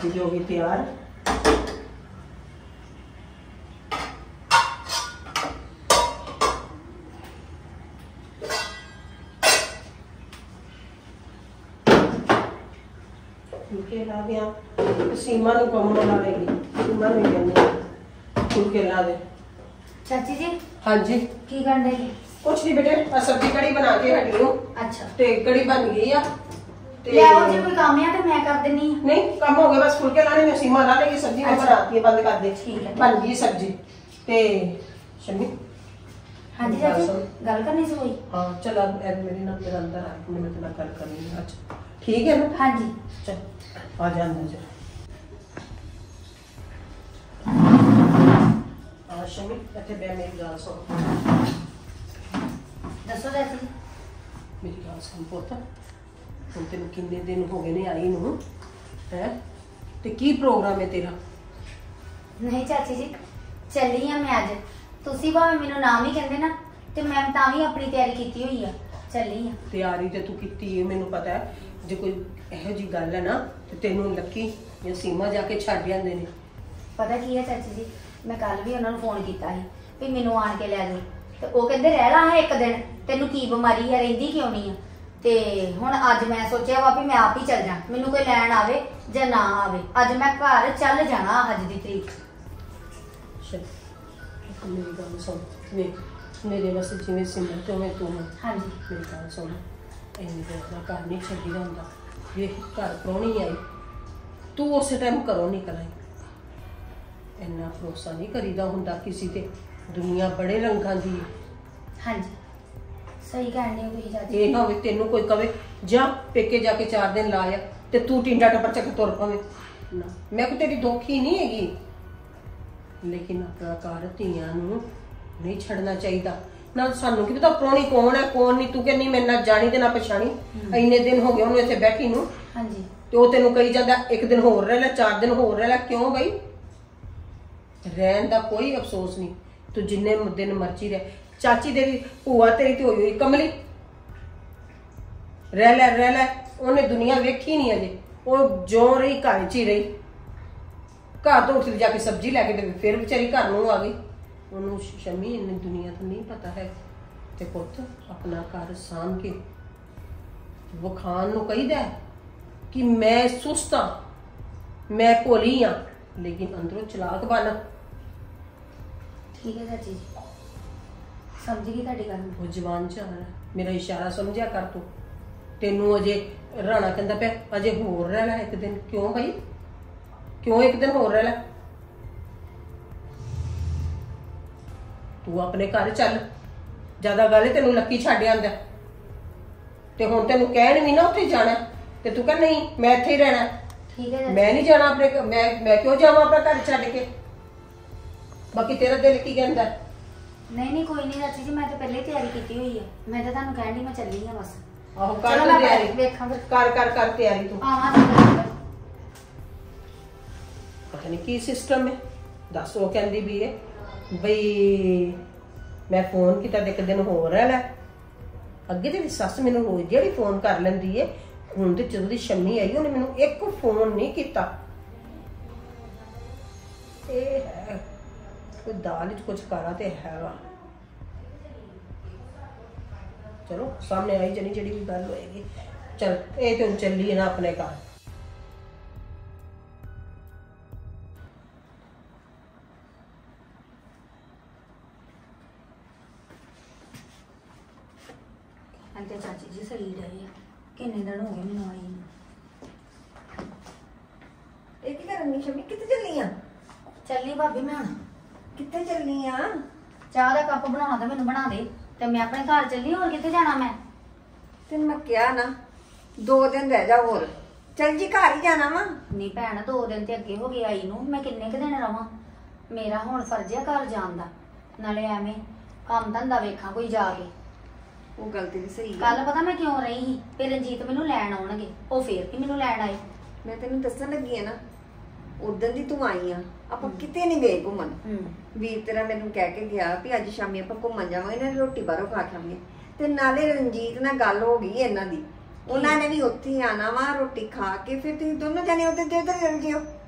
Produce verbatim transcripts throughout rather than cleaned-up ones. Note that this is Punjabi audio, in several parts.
चीज़ होगी तैयार। फुलके ला दिया सीमा नूं कम ला लेगी, सीमा नूं कहनी फुलके ला दे। चाची जी हाँ जी की कर रही? कुछ नहीं बेटे, आ सब्जी कड़ी बना के हटी हूं। अच्छा ते कड़ी बन गई आ ते ले आओ जी, कोई काम है तो मैं कर देनी है। नहीं काम हो गया, बस फुलके लाने में सीमा ला लेगी, सब्जी में बनाती है, बंद कर दे। ठीक है बन गई सब्जी ते शम्मी। हाँ जी चाची गल करनी सी कोई? हाँ चल अब मेरे ना तेरा अंदर आ, मैं तेरा गल करनी है। अच्छा ठीक है ना? हाँ जी चल आ जा अंदर जा। आ शम्मी इत्थे बैठ, मेरी गल सुन। दसो चाची। मेरी गल सुन पुੱਤ, ਹੁਣ ਤੈਨੂੰ ਕਿੰਨੇ ਦਿਨ ਹੋ ਗਏ ਨੇ ਆਈ ਨੂੰ ਹੈ ਤੇ ਕੀ ਪ੍ਰੋਗਰਾਮ ਹੈ ਤੇਰਾ? नहीं चाची जी चली हाँ मैं अज, तुसी भावें मैनू नाम ही कहंदे ना ते मैं तां भी अपनी तैयारी कीती हुई आ, चली हाँ। ਤਿਆਰੀ ਤੇ ਤੂੰ ਕੀਤੀ ਹੈ, ਮੈਨੂੰ ਪਤਾ ਹੈ। ਜੇ ਕੋਈ ਇਹੋ ਜੀ ਗੱਲ ਹੈ ਨਾ ਤੇ ਤੈਨੂੰ ਲੱਕੀ ਜਾਂ ਸੀਮਾ ਜਾ ਕੇ ਛੱਡ ਜਾਂਦੇ ਨੇ। पता की है चाची जी, मैं कल भी उन्होंने फोन किया भी मैनू आन के लै जाओ, तो वो कहते रह ला है एक दिन, तेनू की बीमारी है, रहिंदी क्यों नहीं है। ते हुण अज मैं सोचा वा भी मैं आप ही चल जा, मैनू कोई लैन आवे जां ना आवे, अज मैं घर चल जाना अज दी तरीक। मेरी गल सुन, वेख मेरे वास्ते जिवें सिमर ते उवें तू है। हाँ जी मेरी गल सुन, इन्नी देर दा घर नहीं छड्डीदा हुंदा। वेख घर प्राहुणी आई, तू उस टाइम घरों निकल आई। इन्ना भरोसा नहीं करीदा हुंदा किसी ते, दुनिया बड़े रंगां दी है। हाँ जी सही कहने हो तुसीं चाची। ये ना होवे तेनू कोई कवे जा पेके जाके चार दिन लाया ते तू टिंडा टप्पर चक तुर पवे ना, मैं कोई तेरी दोखी नहीं हैगी, लेकिन अपना घर धीआं नूं नहीं छड़ना चाहिए ना। सानू की पता प्राहुणी कौन है कौन नहीं, तू कह नहीं मैं ना जानी ते ना पछाणी। इन्ने दिन हो गए उन्हें इत्थे बैठी नूं। हाँ जी ते ओ तेनू कही जांदा एक दिन होर रह लै, चार दिन होर रह लै। क्यों बई रहन दा कोई अफसोस नहीं, तू जिन्ने दिन मर्जी रह। चाची तेरी भूआ तेरी तो होई हुई कमली, रह लै रह लै, उन्हें दुनिया वेखी नहीं अजे। वो जो रही घर च ही रही, घर तो उठ जाके सब्जी लैके ते फिर बेचारी घर नूं आ गई। उन्होंने शम्मी इन्नी दुनिया तो नहीं पता है। ते पुत्त अपना घर सांभ के विखाण नूं कहीदा कि मैं सुस्त हाँ, मैं भोली हाँ, लेकिन अंदरों चलाक बन। ठीक है चाची जी समझ गई तुहाडी गल। वो जवान च आ रहा, मेरा इशारा समझिया कर तू। तेनू अजे राणा कहंदा पिया अजे होर रह लै एक दिन। क्यों भाई क्यों एक दिन होर रह लै? तू अपने घर चल, ज्यादा गल तेनू लक्की छड्ड आंदा ते हुण तेनू कहण भी ना उत्थे जाना ते तू कह नहीं मैं इत्थे ही रहना। ठीक है मैं नहीं जाना अपने, मैं मैं क्यों जावां अपना घर छड्ड के? बाकी तेरा दिल की कहंदा? नहीं नहीं कोई नहीं चाची जी, मैं तो पहले ही तैयारी की हुई है, मैं तो तुहानू कहण दी मैं चली हां बस। आहो कर चलो मैं तैयारी, वेखां फिर कर कर कर तैयारी तू। आवां फिर। पता नहीं की सिस्टम है, दस वो कहंदी भी है बई मैं फोन किया तो एक दिन होर रह लै। अगे तेरी सस मैनू रोज जेहड़ी फोन कर लैंदी है, हुण ते जदों दी शम्मी आई उन्हें मैनू एक फोन नहीं किया। कोई दाल च कुछ करा तो हैगा, चलो सामने आई जनी जी भी गल होएगी। चल ये तो चली है ना अपने घर। अंते चाची जी सही रही है, किन्ने दिन हो गए मैनू आई नूं। ਇਹ ਕੀ ਕਰਨੀ ਸ਼ਮੀ? ਕਿੱਥੇ ਚੱਲੀ ਆ? ਚੱਲੀ ਭਾਬੀ ਮੈਂ ਹੁਣ। ਕਿੱਥੇ ਚੱਲੀ ਆ? ਚਾਹ ਦਾ ਕੱਪ ਬਣਾਉਣਾ ਤੇ ਮੈਨੂੰ ਬਣਾ ਦੇ, ਤੇ ਮੈਂ ਆਪਣੇ ਘਰ ਚੱਲੀ, ਹੋਰ ਕਿੱਥੇ ਜਾਣਾ ਮੈਂ? ਤੈਨੂੰ ਮੈਂ ਕਿਹਾ ਨਾ ਦੋ ਦਿਨ ਰਹਿ ਜਾ ਹੋਰ, ਚੱਲ ਜੀ ਘਰ ਹੀ ਜਾਣਾ ਵਾ। ਨਹੀਂ ਭੈਣ ਦੋ ਦਿਨ ਤੇ ਅੱਗੇ ਹੋ ਗਏ ਆਈ ਨੂੰ, ਮੈਂ ਕਿੰਨੇ ਕੁ ਦਿਨ ਰਵਾਂ? ਮੇਰਾ ਹੁਣ ਫਰਜ਼ ਹੈ ਘਰ ਜਾਣ ਦਾ, ਨਾਲੇ ਐਵੇਂ ਕੰਮ ਧੰਦਾ ਵੇਖਾਂ ਕੋਈ ਜਾ ਕੇ। ਉਹ ਗੱਲ ਤੇਰੀ ਸਹੀ ਆ। ਕੱਲ ਪਤਾ ਮੈਂ ਕਿਉਂ ਰਹੀ ਸੀ, ਫਿਰ ਰਣਜੀਤ ਮੈਨੂੰ ਲੈਣ ਆਉਣਗੇ, ਉਹ ਫੇਰ ਕੀ ਮੈਨੂੰ ਲੈਣ ਆਏ। ਮੈਂ ਤੈਨੂੰ ਦੱਸਣ ਲੱਗੀ ਆ ਨਾ, ਉਦੋਂ ਦੀ ਤੂੰ ਆਈ ਆ, ਆਪਾਂ ਕਿਤੇ ਨਹੀਂ ਗਏ ਘੁੰਮਣ। ਵੀਰ ਤੇਰਾ ਮੈਨੂੰ ਕਹਿ ਕੇ ਗਿਆ ਵੀ ਅੱਜ ਸ਼ਾਮੀ ਆਪਾਂ ਘੁੰਮਣ ਜਾਵਾਂਗੇ, ਨਾ ਰੋਟੀ ਬਾਹਰੋਂ ਖਾ ਖਾਵਾਂਗੇ। ਤੇ ਨਾਲੇ ਰਣਜੀਤ ਨਾਲ ਗੱਲ ਹੋ ਗਈ ਇਹਨਾਂ ਦੀ, ਉਹਨਾਂ ਨੇ ਵੀ ਉੱਥੇ ਹੀ ਆਣਾ ਵਾ, ਰੋਟੀ ਖਾ ਕੇ ਫਿਰ ਤੁਸੀਂ ਦੋਨੋਂ ਜਾਣੇ ਉੱਧਰ ਦੇ ਉੱਧਰ ਚੱਲ ਜਿਓ।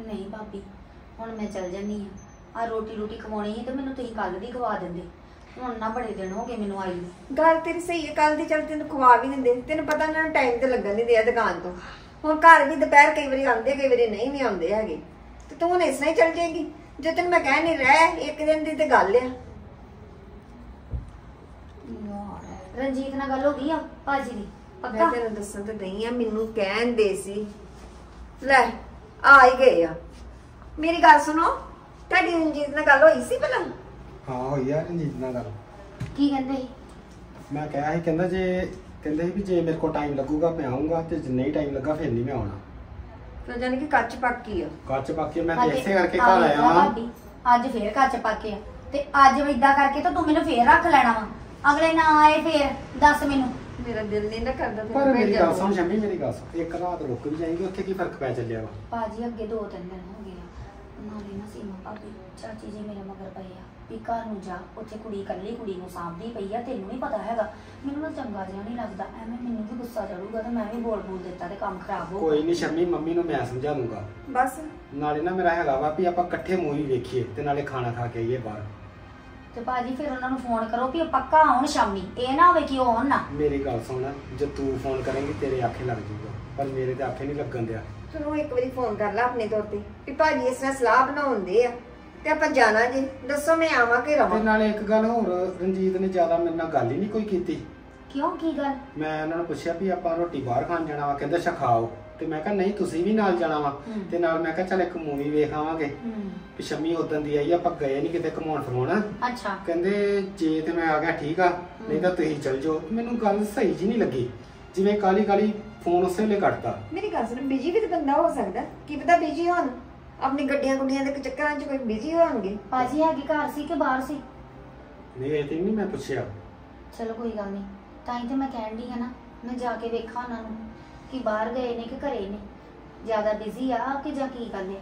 ਨਹੀਂ ਭਾਬੀ ਹੁਣ ਮੈਂ ਚੱਲ ਜੰਨੀ ਆ ਆ ਰੋਟੀ ਰੋਟੀ ਖਵਾਉਣੀ ਸੀ ਤੇ ਮੈਨੂੰ ਤੁਸੀਂ ਕੱਲ ਦੀ ਖਵਾ ਦਿੰਦੇ ਹੁਣ ਨਾ ਬੜੇ ਦਿਨ ਹੋ ਗਏ ਮੈਨੂੰ ਆਈ ਨੂੰ। ਗੱਲ ਤੇਰੀ ਸਹੀ ਹੈ, ਕੱਲ ਦੀ ਚੱਲ ਤੈਨੂੰ ਖਵਾ ਵੀ ਦਿੰਦੇ, ਤੈਨੂੰ ਪਤਾ ਨਾ ਟਾਈਮ ਤੇ ਲੱਗਣ ਨਹੀਂ ਦਿਆ ਦੁਕਾਨ ਤੋਂ। ਹੁਣ ਘਰ ਵੀ ਦੁਪਹਿਰ ਕਈ ਵਾਰੀ ਆਉਂਦੇ ਕਈ ਵਾਰੀ ਨਹੀਂ ਵੀ ਆਉਂਦੇ ਹੈਗੇ, ਤੇ ਤੂੰ ਹੁਣ ਇਸ ਤਰ੍ਹਾਂ ਹੀ ਚੱਲ ਜਾਏਗੀ। ਜੇ ਤੈਨੂੰ ਮੈਂ ਕਹਿ ਨਹੀਂ ਰਹਿ ਇੱਕ ਦਿਨ ਦੀ ਤੇ ਗੱਲ ਆ। ਰਣਜੀਤ ਨਾਲ ਗੱਲ ਹੋ ਗਈ ਆ ਭਾਜੀ ਦੀ ਮੈਂ ਪੱਕਾ? ਤੈਨੂੰ ਦੱਸਣ ਤੇ ਨਹੀਂ ਆ, ਮੈਨੂੰ ਕਹਿਣ ਦੇ ਸੀ ਲੈ ਆ ਹੀ ਗਏ ਆ। ਮੇਰੀ ਗੱਲ ਸੁਣੋ, ਤੁਹਾਡੀ ਰਣਜੀਤ ਨਾਲ ਗੱਲ ਹੋਈ ਸੀ ਪਹਿਲਾਂ? ਹਾਂ ਹੋਈ ਆ ਰਣਜੀਤ ਨਾਲ ਗੱਲ। ਕੀ ਕਹਿੰਦੇ ਸੀ? ਮੈਂ ਕਿਹਾ ਸੀ ਕਹਿੰਦਾ ਜੇ ਕਹਿੰਦੇ ਸੀ ਵੀ ਜੇ ਮੇਰੇ ਕੋਲ ਟਾਈਮ ਲੱਗੂਗਾ ਮੈਂ ਆਉਂਗਾ ਤੇ ਜੇ ਨਹੀਂ ਟਾਈਮ ਲੱਗਾ ਫਿਰ ਨਹੀਂ ਮੈਂ ਆਉਣਾ। ਫਿਰ ਜਾਨੀ ਕਿ ਕੱਚ ਪੱਕੀ ਆ। ਕੱਚ ਬਾਕੀ ਮੈਂ ਤੇ ਅੱਜ- ਇਸੇ ਕਰਕੇ ਆ ਘਰ ਵੇਖ ਆਇਆ ਲਾ ਵਾਂ। ਭਾਬੀ, ਅੱਜ ਫੇਰ ਕੱਚ ਪਾਕੇ ਆ ਤੇ ਅੱਜ ਇਦਾਂ ਕਰਕੇ ਤਾਂ ਤੂੰ ਮੈਨੂੰ ਫੇਰ ਰੱਖ ਲੈਣਾ ਵਾ। ਅਗਲੇ ਨਾ ਆਏ ਫੇਰ ਦੱਸ ਮੈਨੂੰ। ਮੇਰਾ ਦਿਲ ਨਹੀਂ ਨਾ ਕਰਦਾ ਪਰ ਤੈਨੂੰ ਮੇਰੀ ਭੇਜਣ ਗੱਲ ਨੂੰ। ਸੁਣ ਸ਼ੰਮੀ, ਮੇਰੀ ਗੱਲ ਸੁਣ, ਇੱਕ ਰਾਤ ਰੁਕ ਵੀ ਜਾਏਗੀ ਉੱਥੇ ਕੀ ਫਰਕ ਪੈ ਚੱਲਿਆ ਵਾ। ਭਾਜੀ ਅੱਗੇ ਦੋ ਤਿੰਨ ਦਿਨ ਹੋ ਗਏ ਆ ਨਾਲੇ ਨਾ ਸੀਮਾ ਭਾਬੀ ਚਾਚੀ ਜੀ ਮੇਰੇ ਮਗਰ ਪਏ ਆ ਵੀ ਘਰ ਨੂੰ ਜਾ, ਉੱਥੇ ਕੁੜੀ ਇਕੱਲੀ ਕੁੜੀ ਨੂੰ ਸਾਂਭਦੀ ਪਈ ਆ, ਤੈਨੂੰ ਨਹੀਂ ਪਤਾ ਹੈਗਾ। ਮੈਨੂੰ ਨਾ ਚੰਗਾ ਜਿਹਾ ਨਹੀਂ ਲੱਗਦਾ, ਐਵੇਂ ਮੈਨੂੰ ਵੀ ਗੁੱਸਾ ਚੜੂਗਾ ਤੇ ਮੈਂ ਵੀ ਬੋਲ ਬੋਲ ਦਿੱਤਾ ਤੇ ਕੰਮ ਖਰਾਬ ਹੋ ਕੋਈ ਨਹੀਂ ਸ਼ੰਮੀ, ਮੰਮੀ ਨੂੰ ਮੈਂ ਸਮਝਾ ਦੂੰਗਾ। ਬਸ ਨਾਲੇ ਨਾ ਮੇਰਾ ਹੈਗਾ ਵਾ ਵੀ ਆਪਾਂ ਇਕੱਠੇ ਮੂਵੀ ਵੇਖੀਏ ਤੇ ਨਾਲੇ ਖਾਣਾ ਖਾ ਕੇ ਆਈਏ ਬਾਹਰ। ਤੇ ਭਾਜੀ ਫਿਰ ਉਹਨਾਂ ਨੂੰ ਫੋਨ ਕਰੋ ਵੀ ਉਹ ਪੱਕਾ ਆਉਣ ਸ਼ਾਮੀ, ਇਹ ਨਾ ਹੋਵੇ ਕਿ ਉਹ ਆਉਣ ਨਾ। ਮੇਰੀ ਗੱਲ ਸੁਣ, ਜੇ ਤੂੰ ਫੋਨ ਕਰੇਂਗੀ ਤੇਰੇ ਆਖੇ ਲੱਗ ਜਾਊਗਾ, ਪਰ ਮੇਰੇ ਤੇ ਆਖੇ ਨਹੀਂ ਲੱਗਣ ਦਿਆ। ਤੂੰ ਇੱਕ ਵਾਰੀ ਫੋਨ ਕਰ ਲੈ ਆਪਣੇ ਤੌਰ ਤੇ ਵੀ ਭਾਜੀ ਇਸ ਤਰ੍ਹਾਂ ਸਲਾਹ ਬਣਾਉਂਦੇ ਆ ਤੇ ਆਪਾਂ ਜਾਣਾ ਜੀ, ਦੱਸੋ ਮੈਂ ਆਵਾਂ ਕਿ ਤੇ ਰਵਾਂ? ਨਾਲੇ ਇੱਕ ਗੱਲ ਹੋਰ, ਰਣਜੀਤ ਨੇ ਜ਼ਿਆਦਾ ਮੇਰੇ ਨਾਲ ਗੱਲ ਹੀ ਨਹੀਂ ਕੋਈ ਕੀਤੀ। ਕਿਉਂ ਕੀ ਗੱਲ? ਮੈਂ ਉਹਨਾਂ ਨੂੰ ਪੁੱਛਿਆ ਵੀ ਆਪਾਂ ਰੋਟੀ ਬਾਹਰ ਖਾਣ ਜਾਣਾ ਵਾ, ਕਹਿੰਦਾ ਅੱਛਾ ਖਾਓ, ਤੇ ਮੈਂ ਕਿਹਾ ਨਹੀਂ ਤੁਸੀਂ ਵੀ ਨਾਲ ਜਾਣਾ ਵਾ। ਹੂੰ। ਤੇ ਨਾਲ ਮੈਂ ਕਿਹਾ ਚੱਲ ਇੱਕ ਮੂਵੀ ਵੇਖ ਆਵਾਂਗੇ। ਹੂੰ ਵੀ ਸ਼ੰਮੀ ਉਦੋਂ ਦੀ ਆਈ, ਆਪਾਂ ਗਏ ਨਹੀਂ ਕਿਤੇ ਘੁਮਾਉਣ ਫਿਰਾਉਣ। ਅੱਛਾ ਕਹਿੰਦੇ ਜੇ ਤੇ ਮੈਂ ਆ ਗਿਆ ਠੀਕ ਆ, ਨਹੀਂ ਤਾਂ ਤੁਸੀਂ ਚੱਲ ਜਾਓ। ਮੈਨੂੰ ਗੱਲ ਸਹੀ ਜੀ ਨਹੀਂ ਲੱਗੀ, ਜਿਵੇਂ ਕਾਲੀ ਕਾਲੀ ਫੋਨ ਉਸੇ ਵੇਲੇ ਕੱਟਦਾ। ਮੇਰੀ ਗੱਲ ਸੁਣ, ਬਿਜੀ ਵੀ ਤਾਂ ਬੰਦਾ ਹੋ ਸਕਦਾ, ਕੀ ਪਤਾ ਬਿਜੀ ਹੋਣ, ਆਪਣੀ ਗੱਡੀਆਂ ਗੁੱਡੀਆਂ ਦੇ ਚੱਕਰਾਂ 'ਚ ਕੋਈ ਬਿਜੀ ਹੋਣਗੇ। ਭਾਜੀ ਹੈਗੀ ਘਰ ਸੀ ਕਿ ਬਾਹਰ ਸੀ? ਨਹੀਂ ਇਹ ਤੇ ਨਹੀਂ ਮੈਂ ਪੁੱਛਿਆ। ਚਲੋ ਕੋਈ ਗੱਲ ਨਹੀਂ, ਤਾਂ ਹੀ ਤੇ ਮੈਂ ਕਹਿਣ ਡਈ ਆ ਨਾ, ਮੈਂ ਜਾ ਕੇ ਵੇਖਾਂ ਉਹਨਾਂ ਨੂੰ ਕਿ ਬਾਹਰ ਗਏ ਨੇ ਕਿ ਘਰੇ ਨੇ, ਜ਼ਿਆਦਾ ਬਿਜ਼ੀ ਆ ਕਿ ਜਾਂ ਕੀ ਕਰਦੇ ਆ।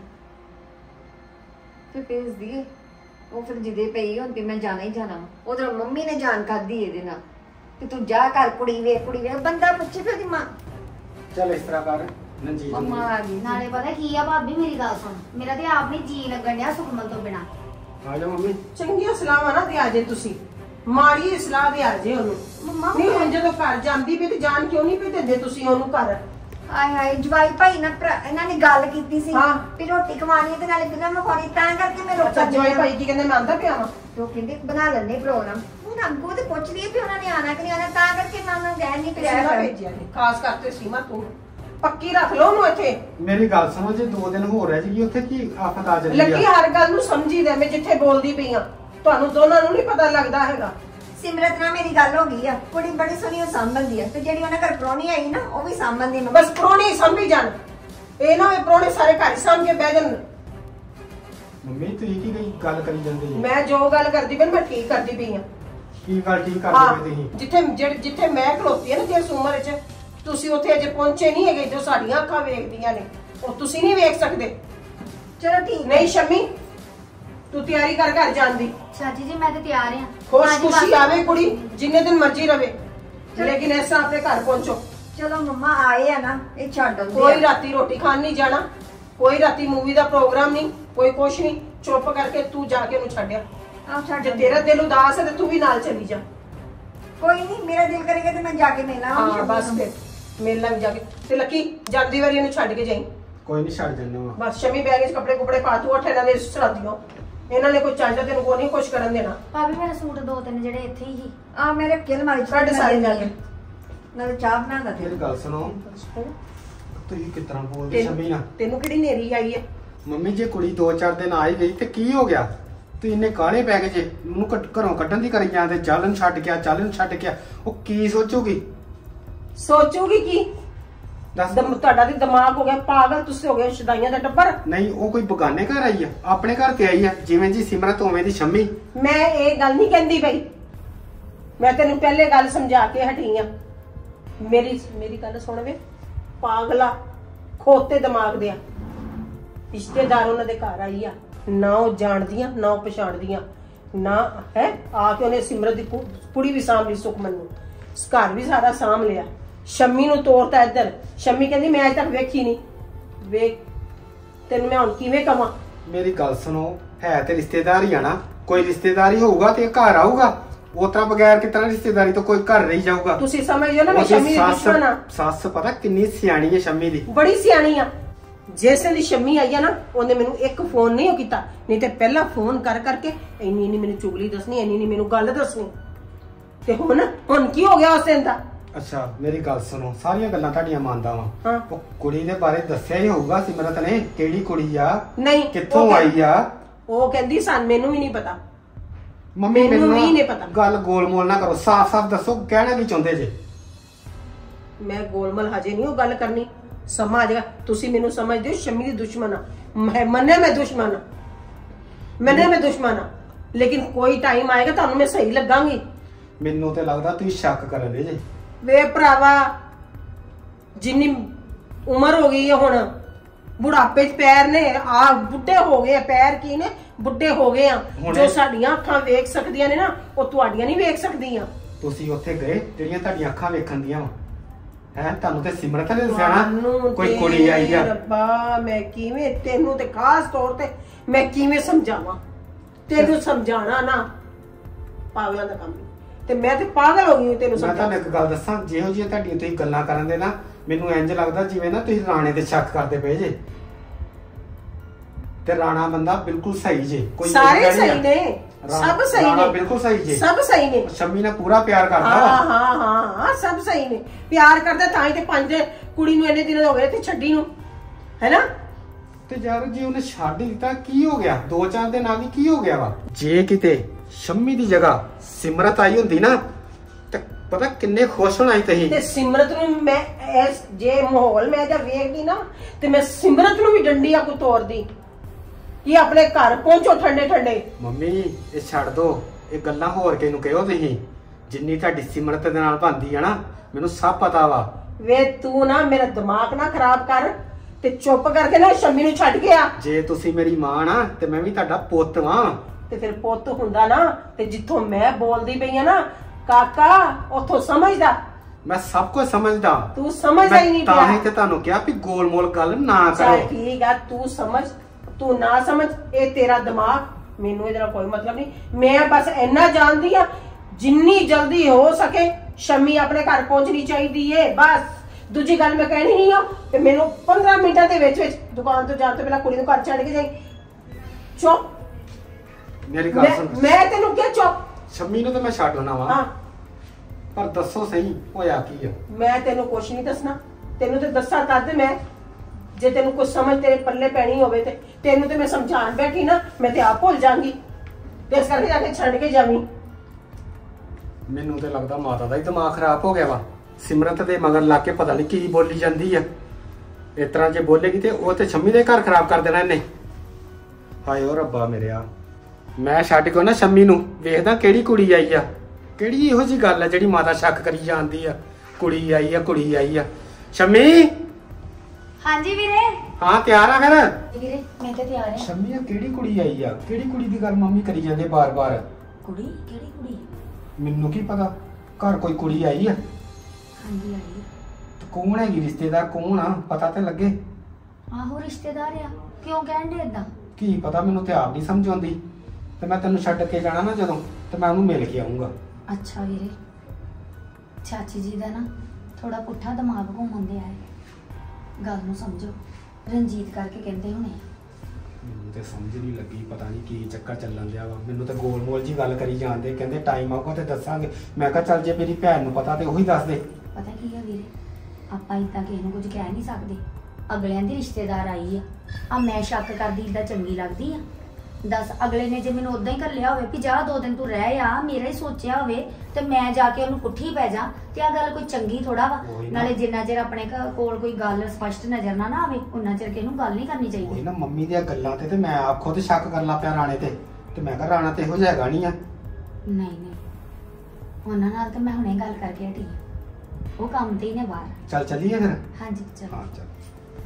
ਫਿਰ ਭੇਜ ਦੀਏ, ਉਹ ਫਿਰ ਜਿੱਦੇ ਪਈ ਹੁਣ ਵੀ ਮੈਂ ਜਾਣਾ ਹੀ ਜਾਣਾ। ਉਧਰ ਮੰਮੀ ਨੇ ਜਾਣ ਕਰਦੀ ਇਹਦੇ ਨਾਲ ਕਿ ਤੂੰ ਜਾ ਘਰ, ਕੁੜੀ ਵੇਖ ਕੁੜੀ ਵੇਖ, ਬੰਦਾ ਪੁੱਛੇ ਫਿਰ ਉਹਦੀ ਮਾਂ। ਚੱਲ ਇਸ ਤਰ੍ਹਾਂ ਕਰ ਰਣਜੀਤ ਨੂੰ- ਮੰਮਾ ਆ ਗਈ ਨਾਲੇ ਪਤਾ ਕੀ ਆ ਭਾਬੀ, ਮੇਰੀ ਗੱਲ ਸੁਣ, ਮੇਰਾ ਤੇ ਆਪ ਨਹੀਂ ਜੀ ਲੱਗਣ ਡਿਆ ਸੁਖਮਨ ਤੋਂ ਬਿਨਾ। ਆ ਜਾ ਮੰਮੀ। ਚੰਗੀਆਂ ਸਲਾਹਾਂ ਨਾ ਦਿਆ ਜੇ ਤੁਸੀਂ, ਮਾੜੀ ਸਲਾਹ ਦਿਆ ਜੇ ਉਹਨੂੰ। ਮੰਮਾ ਨਹੀਂ ਹੁਣ ਜਦੋਂ ਘਰ ਜਾਂਦੀ ਵੀ ਤੇ ਜਾਣ ਕਿਉਂ ਨਹੀਂ ਪਈ ਦਿੰਦੇ ਤੁਸੀਂ ਉਹਨੂੰ ਘਰ? ਹਾਏ ਹਾਏ ਜਵਾਈ ਭਾਈ ਨਾਲ ਭਰਾ- ਇਹਨਾਂ ਨੇ ਗੱਲ ਕੀਤੀ ਸੀ ਹਾਂ। ਵੀ ਰੋਟੀ ਖਵਾਣੀ ਤੇ ਨਾਲੇ ਫਿਲਮ ਵਿਖਾਉਣੀ, ਤਾਂ ਕਰਕੇ ਮੈਂ ਅੱਛਾ ਰੋਟੀ ਜਵਾਈ ਭਾਈ ਕੀ ਕਹਿੰਦੇ, ਮੈਂ ਆਂਦਾ ਪਿਆ ਵਾਂ? ਉਹ ਕਹਿੰਦੇ ਬਣਾ ਲੈਣੇ ਪ੍ਰੋਗਰਾਮ। ਹੁਣ ਅੱਗੋਂ ਤੇ ਪੁੱਛ ਲਈ ਵੀ ਉਹਨਾਂ ਨੇ ਆਣਾ ਕਿ ਨਹੀਂ ਆਣਾ, ਤਾਂ ਕਰਕੇ ਮੈਂ ਉਹਨਾਂ ਨੂੰ ਕਹਿ ਨਹੀਂ ਸੀਮਾ ਪਿਆ। ਭੇਜਿਆ ਨੇ, ਖਾਸ ਕਰਕੇ ਸੀਮਾ ਤੂੰ ਪੱਕੀ ਰੱਖ ਲਓ ਉਹਨੂੰ ਇੱਥੇ। ਮੇਰੀ ਗੱਲ ਸੁਣੋ, ਜੇ ਦੋ ਦਿਨ ਹੋਰ ਰਹਿ ਜਾਈਏ ਉੱਥੇ ਕੀ ਆਫਤ ਆ ਜਾਂਦੀ ਲੱਗੀ ਆ। ਹਰ ਗੱਲ ਨੂੰ ਸਮਝੀ ਦੇ, ਮੈਂ ਜਿੱਥੇ ਬੋਲਦੀ ਪਈ ਆ ਤੁਹਾਨੂੰ ਦੋਨਾਂ ਨੂੰ ਨਹੀਂ ਪਤਾ ਲੱਗਦਾ ਹੈਗਾ। ਸਿਮਰਤ ਨਾਲ ਮੇਰੀ ਗੱਲ ਹੋ ਗਈ ਆ, ਕੁੜੀ ਬੜੀ ਸੋਹਣੀ ਉਹ ਸਾਂਭਲਦੀ ਆ, ਤੇ ਜਿਹੜੀ ਉਹਨਾਂ ਘਰ ਪ੍ਰਾਹੁਣੀ ਆਈ ਨਾ ਉਹ ਵੀ ਸਾਂਭਲਦੀ ਆ। ਬਸ ਪ੍ਰਾਹੁਣੇ ਸਮਝੀ ਜਾਣ, ਇਹ ਨਾ ਹੋਏ ਪ੍ਰਾਹੁਣੇ ਸਾਰੇ ਘਰ ਸਾਂਭ ਕੇ ਬਹਿ ਜਾਣ। ਮੰਮੀ ਤੁਸੀਂ ਕੀ ਗਈ ਗੱਲ ਕਰੀ ਜਾਂਦੇ ਜੀ? ਮੈਂ ਜੋ ਗੱਲ ਕਰਦੀ ਪਈ ਮੈਂ ਠੀਕ ਕਰਦੀ ਪਈ ਆ। ਕੀ ਗੱਲ ਠੀਕ ਹਾਂ, ਕਰਦੇ ਪਏ ਤੁਸੀਂ? ਜਿੱਥੇ ਜਿਹੜੇ- ਜਿੱਥੇ ਮੈਂ ਖਲੋਤੀ ਆ ਨਾ ਜਿਸ ਉਮਰ 'ਚ, ਤੁਸੀਂ ਉੱਥੇ ਅਜੇ ਪਹੁੰਚੇ ਨਹੀਂ ਹੈਗੇ। ਜੋ ਸਾਡੀਆਂ ਅੱਖਾਂ ਵੇਖਦੀਆਂ ਨੇ ਉਹ ਤੁਸੀਂ ਨਹੀਂ ਵੇਖ ਸਕਦੇ। ਚਲੋ ਠੀਕ ਨਹੀਂ ਸ਼ਮੀ, ਤੂੰ ਤਿਆਰੀ ਕਰ ਘਰ ਜਾਣ ਦੀ। ਚਾਚੀ ਜੀ ਮੈਂ ਤੇ ਤਿਆਰ ਆ। ਖੁਸ਼ ਖੁਸ਼ੀ ਆਵੇ ਕੁੜੀ, ਜਿੰਨੇ ਦਿਨ ਮਰਜ਼ੀ ਰਵੇ, ਲੇਕਿਨ ਇਸ ਤਰ੍ਹਾਂ ਆਪਣੇ ਘਰ ਪਹੁੰਚੋ। ਚਲੋ ਮੰਮਾ ਆਏ ਆ ਨਾ, ਇਹ ਛੱਡ ਆਉਂਦੇ ਕੋਈ ਆ। ਰਾਤੀ ਰੋਟੀ ਖਾਣ ਨਹੀਂ ਜਾਣਾ, ਕੋਈ ਰਾਤੀ ਮੂਵੀ ਦਾ ਪ੍ਰੋਗਰਾਮ ਨਹੀਂ, ਕੋਈ ਕੁਛ ਨਹੀਂ। ਚੁੱਪ ਕਰਕੇ ਤੂੰ ਜਾ ਕੇ ਉਹਨੂੰ ਛੱਡਿਆ। ਆਹ ਛੱਡ ਜੇ ਆਉਂਦੇ ਆ। ਤੇਰਾ ਦਿਲ ਉਦਾਸ ਹੈ ਤੇ ਤੂੰ ਵੀ ਨਾਲ ਚਲੀ ਜਾ। ਕੋਈ ਨਹੀਂ, ਮੇਰਾ ਦਿਲ ਕਰੇਗਾ ਤੇ ਮੈਂ ਜਾ ਕੇ ਮਿਲਾਂ। ਹਾਂ ਬਸ ਫਿਰ ਮੇਲਾ ਵੀ ਜਾ ਕੇ, ਤੇ ਲੱਕੀ ਜਾਂਦੀ ਵਾਰੀ ਇਹਨੂੰ ਛੱਡ ਕੇ ਜਾਈਂ। ਕੋਈ ਨਹੀਂ ਛੱਡ ਜੰਨਾ ਵਾ। ਬਸ ਸ਼ਮੀ ਬੈਗ 'ਚ ਕੱਪੜੇ ਕੁਪੜੇ ਪਾ ਤੂੰ, ਉੱਠ ਇਹਨਾਂ ਦੇ ਸਰਾਦੀਓ। ਇਹਨਾਂ ਨੇ ਕੋਈ ਚੱਜ ਤੈਨੂੰ ਕੋਈ ਨਹੀਂ ਕੁਛ ਕਰਨ ਦੇਣਾ। ਭਾਬੀ ਮੇਰੇ ਸੂਟ ਦੋ ਤਿੰਨ ਜਿਹੜੇ ਇੱਥੇ ਹੀ ਸੀ। ਆ ਮੇਰੇ ਕਿਲ ਮਾਰੀ ਛੱਡ ਸਾਰੇ ਜਾ ਕੇ। ਨਾਲੇ ਚਾਹ ਬਣਾ ਦਾ ਮੇਰੀ ਗੱਲ ਸੁਣੋ, ਤੁਸੀਂ ਕਿਸ ਤਰ੍ਹਾਂ ਬੋਲਦੇ ਸ਼ੰਮੀ ਨਾਲ? ਤੈਨੂੰ ਕਿਹੜੀ ਨੇਰੀ ਆਈ ਹੈ? ਮੰਮੀ ਜੇ ਕੁੜੀ ਦੋ ਚਾਰ ਦਿਨ ਆ ਹੀ ਗਈ ਤੇ ਕੀ ਹੋ ਗਿਆ? ਤੇ ਇੰਨੇ ਕਾਲੇ ਪੈ ਗਏ ਜੇ, ਉਹਨੂੰ ਕੱਢ- ਘਰੋਂ ਕੱਢਣ ਦੀ ਕਰੀ ਜਾਂਦੇ, ਚੱਲ ਨੂੰ ਛੱਡ ਗਿਆ ਚੱਲ ਨੂੰ ਛੱਡ ਗਿਆ। ਉਹ ਕੀ ਸੋਚੂਗੀ? ਸੋਚੂਗੀ ਕੀ? ਦੱਸ। ਦਮ ਤੁਹਾਡਾ ਵੀ ਦਿਮਾਗ ਹੋ ਗਿਆ ਪਾਗਲ, ਤੁਸੀਂ ਹੋ ਗਏ ਸ਼ਦਾਈਆਂ ਦਾ ਟੱਬਰ। ਨਹੀਂ ਉਹ ਕੋਈ ਬਗਾਨੇ ਘਰ ਆਈ ਆ, ਆਪਣੇ ਘਰ ਤੇ ਆਈ ਆ। ਜਿਵੇਂ ਜੀ ਸਿਮਰਤ ਉਵੇਂ ਦੀ ਸ਼ੰਮੀ। ਮੈਂ ਇਹ ਗੱਲ ਨਹੀਂ ਕਹਿੰਦੀ ਪਈ, ਮੈਂ ਤੈਨੂੰ ਪਹਿਲੇ ਗੱਲ ਸਮਝਾ ਕੇ ਹਟੀ ਆ। ਮੇਰੀ ਮੇਰੀ ਗੱਲ ਸੁਣ ਵੇ ਪਾਗਲਾ, ਖੋਤੇ ਦਿਮਾਗ ਦਿਆ। ਰਿਸ਼ਤੇਦਾਰ ਉਹਨਾਂ ਦੇ ਘਰ ਆਈ ਆ, ਨਾ ਉਹ ਜਾਣਦੀਆਂ ਨਾ ਉਹ ਪਛਾਣਦੀਆਂ, ਨਾ ਹੈ ਆ ਕੇ ਉਹਨੇ ਸਿਮਰਤ ਦੀ ਕੁ- ਕੁੜੀ ਵੀ ਸਾਂਭ ਲਈ, ਸੁਖਮਨ ਨੂੰ ਘਰ ਵੀ ਸਾਰਾ ਸਾਂਭ ਲਿਆ। ਸ਼ੰਮੀ ਨੂੰ ਤੋਰਤਾ ਇੱਧਰ। ਸ਼ੰਮੀ ਕਹਿੰਦੀ ਮੈਂ ਅਜੇ ਤੱਕ ਵੇਖੀ ਨਹੀਂ। ਵੇਖ ਤੈਨੂੰ ਮੈਂ ਹੁਣ ਕਿਵੇਂ ਕਵਾਂ? ਮੇਰੀ ਗੱਲ ਸੁਣੋ, ਹੈ ਤੇ ਰਿਸ਼ਤੇਦਾਰ ਹੀ ਆ ਨਾ, ਕੋਈ ਰਿਸ਼ਤੇਦਾਰੀ ਹੋਊਗਾ ਤੇ ਘਰ ਆਊਗਾ। ਉਤਰਾ ਬਗੈਰ ਕਿਤਨਾ ਰਿਸ਼ਤੇਦਾਰੀ ਤੋਂ ਕੋਈ ਘਰ ਰਹੀ ਜਾਊਗਾ। ਤੁਸੀਂ ਸਮਝਿਓ ਨਾ ਮੈਂ ਉਹਦੀ ਸ਼ਮੀ ਦੀ ਸੱਸ- ਦੁਸ਼ਮਣ ਆ। ਸੱਸ ਪਤਾ ਕਿੰਨੀ ਸਿਆਣੀ ਹੈ ਸ਼ਮੀ ਦੀ। ਬੜੀ ਸਿਆਣੀ ਆ। ਜਿਸ ਦੀ ਸ਼ਮੀ ਆਈ ਆ ਨਾ, ਉਹਨੇ ਮੈਨੂੰ ਇੱਕ ਫੋਨ ਨਹੀਂ ਕੀਤਾ, ਨਹੀਂ ਤੇ ਪਹਿਲਾਂ ਫੋਨ ਕਰ ਕਰਕੇ ਇੰਨੀ ਇੰਨੀ ਮੈਨੂੰ ਚੁਗਲੀ ਦੱਸਣੀ, ਇੰਨੀ ਇੰਨੀ ਮੈਨੂੰ ਗੱਲ ਦੱਸਣੀ। ਤੇ ਹੁਣ ਹੁਣ ਕੀ ਹੋ ਗਿਆ ਉਸ ਦਿਨ ਦਾ? ਅੱਛਾ ਮੇਰੀ ਗੱਲ ਸੁਣੋ, ਸਾਰੀਆਂ ਗੱਲਾਂ ਤੁਹਾਡੀਆਂ ਮੰਨਦਾ ਵਾਂ। ਹਾਂ। ਉਹ ਕੁੜੀ ਦੇ ਬਾਰੇ ਦੱਸਿਆ ਹੀ ਹੋਊਗਾ ਸਿਮਰਤ ਨੇ, ਕਿਹੜੀ ਕੁੜੀ ਆ, ਨਹੀਂ, ਕਿੱਥੋਂ ਉਹ ਕਹਿ- ਆਈ ਆ। ਉਹ ਕਹਿੰਦੀ ਸਨ ਮੈਨੂੰ ਵੀ ਨਹੀਂ ਪਤਾ। ਮੰਮੀ ਮੈਨੂੰ ਮੈਨੂੰ ਵੀ ਨਹੀਂ ਪਤਾ। ਗੱਲ ਗੋਲਮੋਲ ਨਾ ਕਰੋ, ਸਾਫ਼-ਸਾਫ਼ ਦੱਸੋ ਕਹਿਣਾ ਕੀ ਚਾਹੁੰਦੇ ਜੇ। ਮੈਂ ਗੋਲਮਲ ਹਜੇ ਨਹੀਂ ਉਹ ਗੱਲ ਕਰਨੀ, ਸਮਾਂ ਆ ਜਾਏਗਾ। ਤੁਸੀਂ ਮੈਨੂੰ ਸਮਝਦੇ ਹੋ ਸ਼ਮੀ ਦੀ ਦੁਸ਼ਮਣ ਆ। ਮੈਂ ਮੰਨਿਆ ਮੈਂ ਦੁਸ਼ਮਣ ਆ, ਮੰਨਿਆ ਮੈਂ ਦੁਸ਼ਮਣ ਆ, ਲੇਕਿਨ ਕੋਈ ਟਾਈਮ ਆਏਗਾ ਤੁਹਾਨੂੰ ਮੈਂ ਸਹੀ ਲੱਗਾਂਗੀ। ਮੈਨੂੰ ਤੇ ਲੱਗਦਾ ਤੁਸੀਂ ਸ਼ੱਕ ਕਰਨ ਦੇ ਜੇ। ਵੇ ਭਰਾਵਾ, ਜਿੰਨੀ ਉਮਰ ਹੋ ਗਈ ਹੈ ਹੁਣ, ਬੁਢਾਪੇ 'ਚ ਪੈਰ ਨੇ, ਆ ਬੁੱਢੇ ਹੋ ਗਏ ਆ, ਪੈਰ ਕੀ ਨੇ, ਬੁੱਢੇ ਹੋ ਗਏ ਆ। ਹੁਣ ਜੋ ਸਾਡੀਆਂ ਅੱਖਾਂ ਵੇਖ ਸਕਦੀਆਂ ਨੇ ਨਾ, ਉਹ ਤੁਹਾਡੀਆਂ ਨਹੀਂ ਵੇਖ ਸਕਦੀਆਂ। ਤੁਸੀਂ ਉੱਥੇ ਗਏ ਜਿਹੜੀਆਂ ਤੁਹਾਡੀਆਂ ਅੱਖਾਂ ਵੇਖਣ ਦੀਆਂ ਵਾ ਹੈ, ਤੁਹਾਨੂੰ ਤੇ ਸਿਮਰਤ ਨੇ ਦੱਸਿਆ ਨਾ ਤੁਹਾਨੂੰ ਕੋਈ ਤੇ ਕੁੜੀ ਆਈ ਆ। ਰੱਬਾ, ਮੈਂ ਕਿਵੇਂ ਤੈਨੂੰ ਤੇ ਖਾਸ ਤੌਰ ਤੇ ਮੈਂ ਕਿਵੇਂ ਸਮਝਾਵਾਂ? ਤੈਨੂੰ ਸਮਝਾਣਾ ਨਾ ਪਾਗਲਾਂ ਦਾ ਕੰਮ ਹੈ। ਤੇ ਮੈਂ ਤੇ ਪਾਗਲ ਹੋ ਗਈ ਹਾਂ ਤੈਨੂੰ ਮੈਂ ਤੁਹਾਨੂੰ ਸਮਝਾ। ਇੱਕ ਗੱਲ ਦੱਸਾਂ, ਜਿਹੋ ਜਿਹੀਆਂ ਤੁਹਾਡੀਆਂ ਤੁਸੀਂ ਗੱਲਾਂ ਕਰਨ ਦੇ ਨਾ, ਮੈਨੂੰ ਇੰਜ ਲੱਗਦਾ ਜਿਵੇਂ ਨਾ ਤੁਸੀਂ ਰਾਣੇ ਤੇ ਸ਼ੱਕ ਕਰਦੇ ਪਏ ਜੇ। ਤੇ ਰਾਣਾ ਬੰਦਾ ਬਿਲਕੁਲ ਸਹੀ ਜੇ, ਕੋਈ ਸਾਰੇ ਗੱਲ ਨਹੀਂ ਸਹੀ ਆ। ਨੇ, ਰਾਣਾ- ਸਭ ਸਹੀ ਰਾਣਾ ਨੇ, ਬਿਲਕੁਲ ਸਹੀ ਜੇ, ਸਭ ਸਹੀ ਨੇ। ਸ਼ਮੀ ਨਾਲ ਪੂਰਾ ਪਿਆਰ ਕਰਦਾ ਹਾਂ ਵਾ। ਹਾਂ ਹਾਂ ਹਾਂ, ਸਭ ਸਹੀ ਨੇ, ਪਿਆਰ ਕਰਦਾ ਤਾਂ ਹੀ ਤੇ ਪੰਜ ਕੁੜੀ ਨੂੰ ਇੰਨੇ ਦਿਨ ਹੋ ਗਏ ਤੇ ਛੱਡੀ ਨੂੰ, ਹੈਨਾ? ਤੇ ਯਾਰ ਜੇ ਉਹਨੇ ਛੱਡ ਹੀ ਦਿੱਤਾ ਕੀ ਹੋ ਗਿਆ? ਦੋ ਚਾਰ ਦਿਨ ਆ ਗਈ ਕੀ ਹੋ ਗਿਆ ਵਾ? ਜੇ ਕਿਤੇ ਸ਼ਮੀ ਦੀ ਜਗ੍ਹਾ ਸਿਮਰਤ ਆਈ ਹੁੰਦੀ ਨਾ, ਤੇ ਪਤਾ ਕਿੰਨੇ ਖੁਸ਼ ਹੋਣਾ ਸੀ ਤੁਸੀਂ। ਤੇ ਸਿਮਰਤ ਨੂੰ ਮੈਂ ਇਸ ਜੇ ਮਾਹੌਲ ਮੈਂ ਜਾਂ ਵੇਖਦੀ ਨਾ, ਤੇ ਮੈਂ ਸਿਮਰਤ ਨੂੰ ਵੀ ਡੰਡੀ ਆ ਕੋ ਤੋੜਦੀ ਕਿ ਆਪਣੇ ਘਰ ਪਹੁੰਚੋ ਠੰਡੇ ਠੰਡੇ। ਮੰਮੀ ਇਹ ਛੱਡ ਦੋ, ਇਹ ਗੱਲਾਂ ਹੋਰ ਕਿਹਨੂੰ ਕਹਿਓ ਤੁਸੀਂ। ਜਿੰਨੀ ਤੁਹਾਡੀ ਸਿਮਰਤ ਦੇ ਨਾਲ ਬਣਦੀ ਆ ਨਾ, ਮੈਨੂੰ ਸਭ ਪਤਾ ਵਾ। ਵੇ ਤੂੰ ਨਾ ਮੇਰਾ ਦਿਮਾਗ ਨਾ ਖਰਾਬ ਕਰ, ਤੇ ਚੁੱਪ ਕਰਕੇ ਨਾ ਸ਼ਮੀ ਨੂੰ ਛੱਡ ਗਿਆ। ਜੇ ਤੁਸੀਂ ਮੇਰੀ ਮਾਂ ਨਾ, ਤੇ ਮੈਂ ਵੀ ਤੁਹਾਡਾ ਪੁੱਤ ਵਾਂ। ਤੇ ਫਿਰ ਪੁੱਤ ਹੁੰਦਾ ਨਾ, ਤੇ ਜਿੱਥੋਂ ਮੈਂ ਬੋਲਦੀ ਪਈ ਆ ਨਾ ਕਾਕਾ, ਉੱਥੋਂ ਸਮਝਦਾ। ਮੈਂ ਸਭ ਕੁਝ ਸਮਝਦਾ। ਤੂੰ ਸਮਝਦਾ ਹੀ ਨਹੀਂ ਤਾਂ ਹੀ ਪਿਆ। ਤੇ ਤੁਹਾਨੂੰ ਕਿਹਾ ਵੀ ਗੋਲਮੋਲ ਗੱਲ ਨਾ ਚੱਲ ਕਰੋ। ਠੀਕ ਆ, ਤੂੰ ਸਮਝ, ਤੂੰ ਨਾ ਸਮਝ, ਇਹ ਤੇਰਾ ਦਿਮਾਗ, ਮੈਨੂੰ ਇਹਦਾ ਕੋਈ ਮਤਲਬ ਨਹੀਂ। ਮੈਂ ਬਸ ਇੰਨਾ ਜਾਣਦੀ ਆ, ਜਿੰਨੀ ਜਲਦੀ ਹੋ ਸਕੇ ਸ਼ਮੀ ਆਪਣੇ ਘਰ ਪਹੁੰਚਣੀ ਚਾਹੀਦੀ ਏ, ਬਸ। ਦੂਜੀ ਗੱਲ ਮੈਂ ਕਹਿਣੀ ਨਹੀਂ ਆ ਕਿ ਮੈਨੂੰ ਪੰਦਰਾਂ ਮਿੰਟਾਂ ਦੇ ਵਿੱਚ ਵਿੱਚ ਦੁਕਾਨ ਤੋਂ ਜਾਣ ਤੋਂ ਪਹਿਲਾਂ ਕੁੜੀ ਨੂੰ ਘਰ ਛੱਡ ਕੇ ਜਾਈ। ਚੁੱਪ। ਮੇਰੀ ਗੱਲ ਮੈਂ ਸੁਣ, ਮੈਂ ਤੈਨੂੰ ਕਿਹਾ ਚੁੱਪ। ਸ਼ਮੀ ਨੂੰ ਤਾਂ ਮੈਂ ਛੱਡ ਆਉਣਾ ਵਾ, ਹਾਂ, ਪਰ ਦੱਸੋ ਸਹੀ ਹੋਇਆ ਕੀ ਆ? ਮੈਂ ਤੈਨੂੰ ਕੁਛ ਨਹੀਂ ਦੱਸਣਾ। ਤੈਨੂੰ ਤੇ ਦੱਸਾਂ ਤਦ ਮੈਂ, ਜੇ ਤੈਨੂੰ ਕੁਝ ਸਮਝ ਤੇਰੇ ਪੱਲੇ ਪੈਣੀ ਹੋਵੇ ਤੇ ਤੈਨੂੰ ਤੇ ਮੈਂ ਸਮਝਾਣ ਬੈਠੀ ਨਾ, ਮੈਂ ਤੇ ਆਪ ਭੁੱਲ ਜਾਵਾਂਗੀ। ਤੇ ਇਸ ਕਰਕੇ ਜਾ ਕੇ ਛੱਡ ਕੇ ਜਾਵੀਂ। ਮੈਨੂੰ ਤੇ ਲੱਗਦਾ ਮਾਤਾ ਦਾ ਹੀ ਦਿਮਾਗ ਖਰਾਬ ਹੋ ਗਿਆ ਵਾ। ਸਿਮਰਤ ਦੇ ਮਗਰ ਲਾ ਕੇ ਪਤਾ ਨਹੀਂ ਕੀ ਬੋਲੀ ਜਾਂਦੀ ਆ। ਇਸ ਤਰ੍ਹਾਂ ਜੇ ਬੋਲੇਗੀ ਤੇ ਉਹ ਤੇ ਸ਼ਮੀ ਦੇ ਘਰ ਖਰਾਬ ਕਰ ਦੇਣਾ ਇਹਨੇ। ਹਾਏ ਓ ਰੱਬਾ ਮੇਰਿਆ, ਮੈਂ ਛੱਡ ਕੇ ਨਾ ਸ਼ਮੀ ਨੂੰ ਵੇਖਦਾ ਕਿਹੜੀ ਕੁੜੀ ਆਈ ਆ। ਕਿਹੜੀ ਇਹੋ ਜੀ ਗੱਲ ਆ ਜਿਹੜੀ ਮਾਤਾ ਸ਼ੱਕ ਕਰੀ ਜਾਂਦੀ ਆ, ਕੁੜੀ ਆਈ ਆ, ਕੁੜੀ ਆਈ ਆ। ਸ਼ਮੀ, ਹਾਂਜੀ ਵੀਰੇ। ਹਾਂ ਤਿਆਰ ਆ ਫਿਰ? ਵੀਰੇ ਮੈਂ ਤਾਂ ਤਿਆਰ ਹਾਂ। ਸ਼ਮੀ ਆ ਕਿਹੜੀ ਕੁੜੀ ਆਈ ਆ? ਕਿਹੜੀ ਕੁੜੀ ਦੀ ਗੱਲ ਮੰਮੀ ਕਰੀ ਜਾਂਦੇ ਬਾਰ-ਬਾਰ? ਕੁੜੀ? ਕਿਹੜੀ ਕੁੜੀ? ਮੈਨੂੰ ਕੀ ਪਤਾ, ਘਰ ਕੋਈ ਕੁੜੀ ਆਈ ਆ। ਹਾਂਜੀ ਆਈ। ਤੇ ਕੌਣ ਹੈਗੀ? ਰਿਸ਼ਤੇਦਾਰ ਕੌਣ ਆ? ਪਤਾ ਤੇ ਲੱਗੇ। ਆਹੋ ਰਿਸ਼ਤੇਦਾਰ ਆ। ਕਿਉਂ ਕਹਿਣ ਦੇ ਏਦਾਂ? ਕੀ ਪਤਾ, ਮੈਨੂੰ ਤੇ ਆਪ ਨਹੀਂ ਸਮਝ ਆਉਂਦੀ। ਤੇ ਮੈਂ ਤੈਨੂੰ ਛੱਡ ਕੇ ਜਾਣਾ ਨਾ ਜਦੋਂ, ਤੇ ਮੈਂ ਉਹਨੂੰ ਮਿਲ ਕੇ ਆਉਂਗਾ। ਅੱਛਾ ਵੀਰੇ, ਚਾਚੀ ਜੀ ਦਾ ਨਾ ਥੋੜਾ ਪੁੱਠਾ ਦਿਮਾਗ ਘੁੰਮਣ ਆ ਹੈ। ਗੱਲ ਨੂੰ ਸਮਝੋ, ਰਣਜੀਤ ਕਰਕੇ ਕਹਿੰਦੇ ਹੋਣੇ ਆ। ਮੈਨੂੰ ਤੇ ਸਮਝ ਨਹੀਂ ਲੱਗੀ, ਪਤਾ ਨਹੀਂ ਕੀ ਚੱਕਰ ਚੱਲਣ ਦਿਆ ਵਾ। ਮੈਨੂੰ ਤਾਂ ਗੋਲ-ਮੋਲ ਜੀ ਗੱਲ ਕਰੀ ਜਾਂਦੇ, ਕਹਿੰਦੇ ਟਾਈਮ ਆਊਗਾ ਤੇ ਦੱਸਾਂਗੇ। ਮੈਂ ਕਿਹਾ ਚੱਲ ਜੇ ਮੇਰੀ ਭੈਣ ਨੂੰ ਪਤਾ ਤੇ ਉਹੀ ਦੱਸ ਦੇ। ਪਤਾ ਕੀ ਆ ਵੀਰੇ, ਆਪਾਂ ਇਦਾਂ ਕਿਸੇ ਨੂੰ ਕੁਝ ਕਹਿ ਨਹੀਂ ਸਕਦੇ। ਅਗਲਿਆਂ ਦੀ ਰਿਸ਼ਤੇਦਾਰ ਆਈ ਆ, ਆ ਮੈਂ ਸ਼ੱਕ ਕਰਦੀ ਇਦਾਂ ਚੰਗੀ ਲੱਗਦੀ ਆ? ਦੱਸ, ਅਗਲੇ ਨੇ ਜੇ ਮੈਨੂੰ ਉਦਾਂ ਹੀ ਘੱਲਿਆ ਹੋਵੇ ਵੀ ਜਾ ਦੋ ਦਿਨ ਤੂੰ ਰਹਿ ਆ, ਮੇਰਾ ਹੀ ਸੋਚਿਆ ਹੋਵੇ, ਤੇ ਮੈਂ ਜਾ ਕੇ ਉਹਨੂੰ ਪੁੱਠੀ ਪੈ ਜਾ, ਤੇ ਆ ਗੱਲ ਕੋਈ ਚੰਗੀ ਥੋੜਾ ਵਾ। ਨਾਲੇ ਜਿੰਨਾ ਚਿਰ ਆਪਣੇ ਘ- ਕੋਲ ਕੋਈ ਗੱਲ ਸਪਸ਼ਟ ਨਜ਼ਰ ਨਾ ਨਾ ਆਵੇ, ਉਹਨਾਂ ਚਿਰ ਕਿਹਨੂੰ ਗੱਲ ਨਹੀਂ ਕਰਨੀ ਉਹੀ ਚਾਹੀਦੀ। ਨਾ ਮੰਮੀ ਦੀਆਂ ਗੱਲਾਂ ਤੇ ਤੇ ਮੈਂ ਆਪ ਖੁਦ ਸ਼ੱਕ ਕਰਨ ਲੱਗ ਪਿਆ ਰਾਣੇ ਤੇ। ਤੇ ਮੈਂ ਕਿਹਾ ਰਾਣਾ ਤੇ ਇਹੋ ਜਿਹਾ ਹੈਗਾ ਨਹੀਂ ਆ। ਨਹੀਂ ਨਹੀਂ, ਉਹਨਾਂ ਨਾਲ ਤਾਂ ਮੈਂ ਹੁਣੇ ਗੱਲ ਕਰਕੇ ਹਟੀ ਆ। ਉਹ ਕੰਮ ਤੇ ਹੀ ਨੇ ਬਾਹਰ। ਚੱਲ ਚੱਲੀਏ ਫਿਰ। ਹਾਂਜੀ ਚਲੋ। ਹਾਂ ਚੱਲ।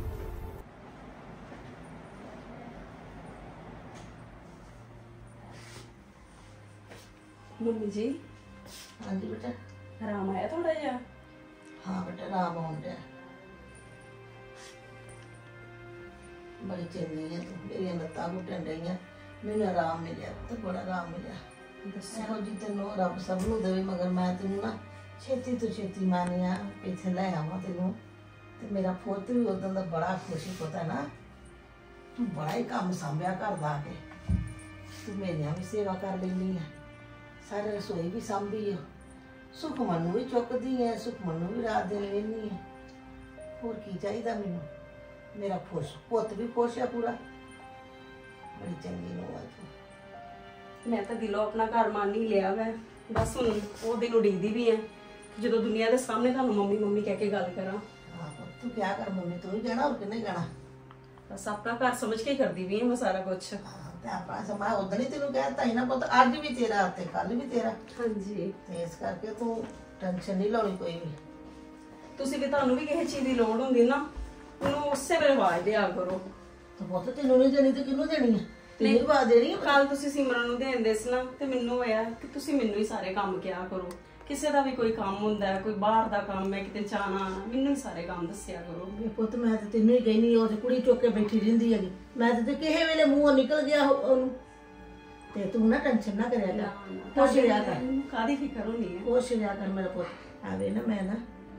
ਮੰਮੀ ਜੀ, ਹਾਂਜੀ ਬੇਟਾ। ਆਰਾਮ ਆਇਆ ਥੋੜਾ ਜਿਹਾ? ਹਾਂ ਬੇਟਾ, ਆਰਾਮ ਆਉਣ ਡਿਆ। ਬੜੀ ਚੰਗੀ ਹੈ ਤੂੰ, ਮੇਰੀਆਂ ਲੱਤਾਂ ਘੁੱਟਣ ਰਹੀਆਂ, ਮੈਨੂੰ ਆਰਾਮ ਮਿਲਿਆ ਤੇ ਬੜਾ ਆਰਾਮ ਮਿਲਿਆ। ਇਹੋ ਜੀ ਤੈਨੂੰ ਰੱਬ ਸਭ ਨੂੰ ਦੇਵੇ, ਮਗਰ ਮੈਂ ਤੈਨੂੰ ਨਾ ਛੇਤੀ ਤੋਂ ਛੇਤੀ ਮਾਨਿਆ ਇੱਥੇ ਲੈ ਆਵਾਂ ਤੈਨੂੰ। ਤੇ ਮੇਰਾ ਪੁੱਤ ਵੀ ਉਦੋਂ ਦਾ ਬੜਾ ਖੁਸ਼ੀ ਪਤਾ ਨਾ, ਤੂੰ ਬੜਾ ਹੀ ਕੰਮ ਸੰਭਿਆ ਕਰਦਾ ਆ ਕੇ, ਤੂੰ ਮੇਰੀਆਂ ਵੀ ਸੇਵਾ ਕਰ ਲੈਂਦੀ ਹੈ, ਸਾਰੇ ਰਸੋਈ ਵੀ ਸੰਭੀ ਹੈ, ਸੁਖਮਨ ਨੂੰ ਵੀ ਚੁੱਕਦੀ ਹੈ, ਸੁਖਮਨ ਨੂੰ ਵੀ ਰਾਤ ਦਿਨ ਵੇਹਨੀ ਹੈ। ਹੋਰ ਕੀ ਚਾਹੀਦਾ ਮੈਨੂੰ? ਮੇਰਾ ਖੁਸ਼ ਪੁੱਤ ਵੀ ਖੁਸ਼ ਹੈ ਪੂਰਾ, ਬੜੀ ਚੰਗੀ ਨੂੰ ਆ ਤੂੰ। ਮੈਂ ਤਾਂ ਦਿਲੋਂ ਆਪਣਾ ਘਰ ਮੰਨ ਹੀ ਲਿਆ ਵੈ, ਬਸ ਹੁਣ ਉਹ ਦਿਨ ਉਡੀਕਦੀ ਵੀ ਹੈ ਜਦੋਂ ਦੁਨੀਆ ਦੇ ਸਾਹਮਣੇ ਤੁਹਾਨੂੰ ਮੰਮੀ ਮੰਮੀ ਕਹਿ ਕੇ ਗੱਲ ਕਰਾਂ। ਹਾਂ ਪੁੱਤ, ਤੂੰ ਕਿਆ ਕਰ ਮੰਮੀ, ਤੂੰ ਹੀ ਕਹਿਣਾ, ਹੋਰ ਕਿਹਨੇ ਕਹਿਣਾ? ਬਸ ਆਪਣਾ ਘਰ ਸਮਝ ਕੇ ਕਰਦੀ ਵੀ ਹਾਂ ਮੈਂ ਸਾਰਾ ਕੁਝ। ਹਾਂ, ਤੇ ਆਪਣਾ ਸਮਾਂ ਉਦੋਂ ਹੀ ਤੈਨੂੰ ਕਹਿਤਾ ਸੀ ਨਾ ਪੁੱਤ, ਅੱਜ ਵੀ ਤੇਰਾ ਤੇ ਕੱਲ ਵੀ ਤੇਰਾ, ਹਾਂਜੀ ਤੇ ਇਸ ਕਰਕੇ ਤੂੰ ਟੈਨਸ਼ਨ ਨਹੀਂ ਲਾਉਣੀ ਕੋਈ ਵੀ। ਤੁਸੀਂ ਵੀ, ਤੁਹਾਨੂੰ ਵੀ ਕਿਸੇ ਚੀਜ਼ ਦੀ ਲੋੜ ਹੁੰਦੀ ਨਾ, ਉਹਨੂੰ ਉਸੇ ਵੇਲੇ ਆਵਾਜ਼ ਦਿਆ ਕਰੋ। ਤੇ ਪੁੱਤ ਤੈਨੂੰ ਨਹੀਂ ਦੇਣੀ ਤੇ ਕਿਹਨੂੰ ਦੇਣੀ ਹੈ? ਤੈਨੂੰ ਆਵਾਜ਼ ਦੇਣੀ ਹੈ। ਕੱਲ ਤੁਸੀਂ ਸਿਮਰਨ ਨੂੰ ਦੇਂਦੇ ਸੀ ਨਾ, ਤੇ ਮੈਨੂੰ ਹੋਇਆ ਕਿ ਤੁਸੀਂ ਮੈਨੂੰ ਹੀ ਸਾਰੇ ਕੰਮ ਕਿਹਾ ਕਰੋ। ਕਿਸੇ ਦਾ ਵੀ ਕੋਈ ਕੰਮ ਹੁੰਦਾ ਹੈ, ਕੋਈ ਬਾਹਰ ਦਾ ਕੰਮ ਹੈ, ਕਿਤੇ ਜਾਣਾ, ਮੈਨੂੰ ਹੀ ਸਾਰੇ ਕੰਮ ਦੱਸਿਆ ਕਰੋ। ਇਹ ਪੁੱਤ ਮੈਂ ਤੇ ਤੈਨੂੰ ਹੀ ਕਹਿਨੀ, ਉਹ ਤੇ ਕੁੜੀ ਚੁੱਕ ਕੇ ਬੈਠੀ ਰਹਿੰਦੀ ਹੈਗੀ, ਮੈਂ ਤੇ ਕਿਸੇ ਵੇਲੇ ਮੂੰਹੋਂ ਨਿਕਲ ਗਿਆ ਉਹ- ਉਹਨੂੰ। ਤੇ ਤੂੰ ਨਾ ਟੈਨਸ਼ਨ ਨਾ ਕਰਿਆ ਕਰ, ਖੁਸ਼ ਰਿਹਾ ਕਰ, ਕਾਹਦੀ ਫਿਕਰ ਹੋਣੀ ਹੈ? ਖੁਸ਼ ਰਿਹਾ ਕਰ ਮੇਰਾ ਪੁੱਤ। ਆਵੇ ਨਾ ਮੈਂ ਨਾ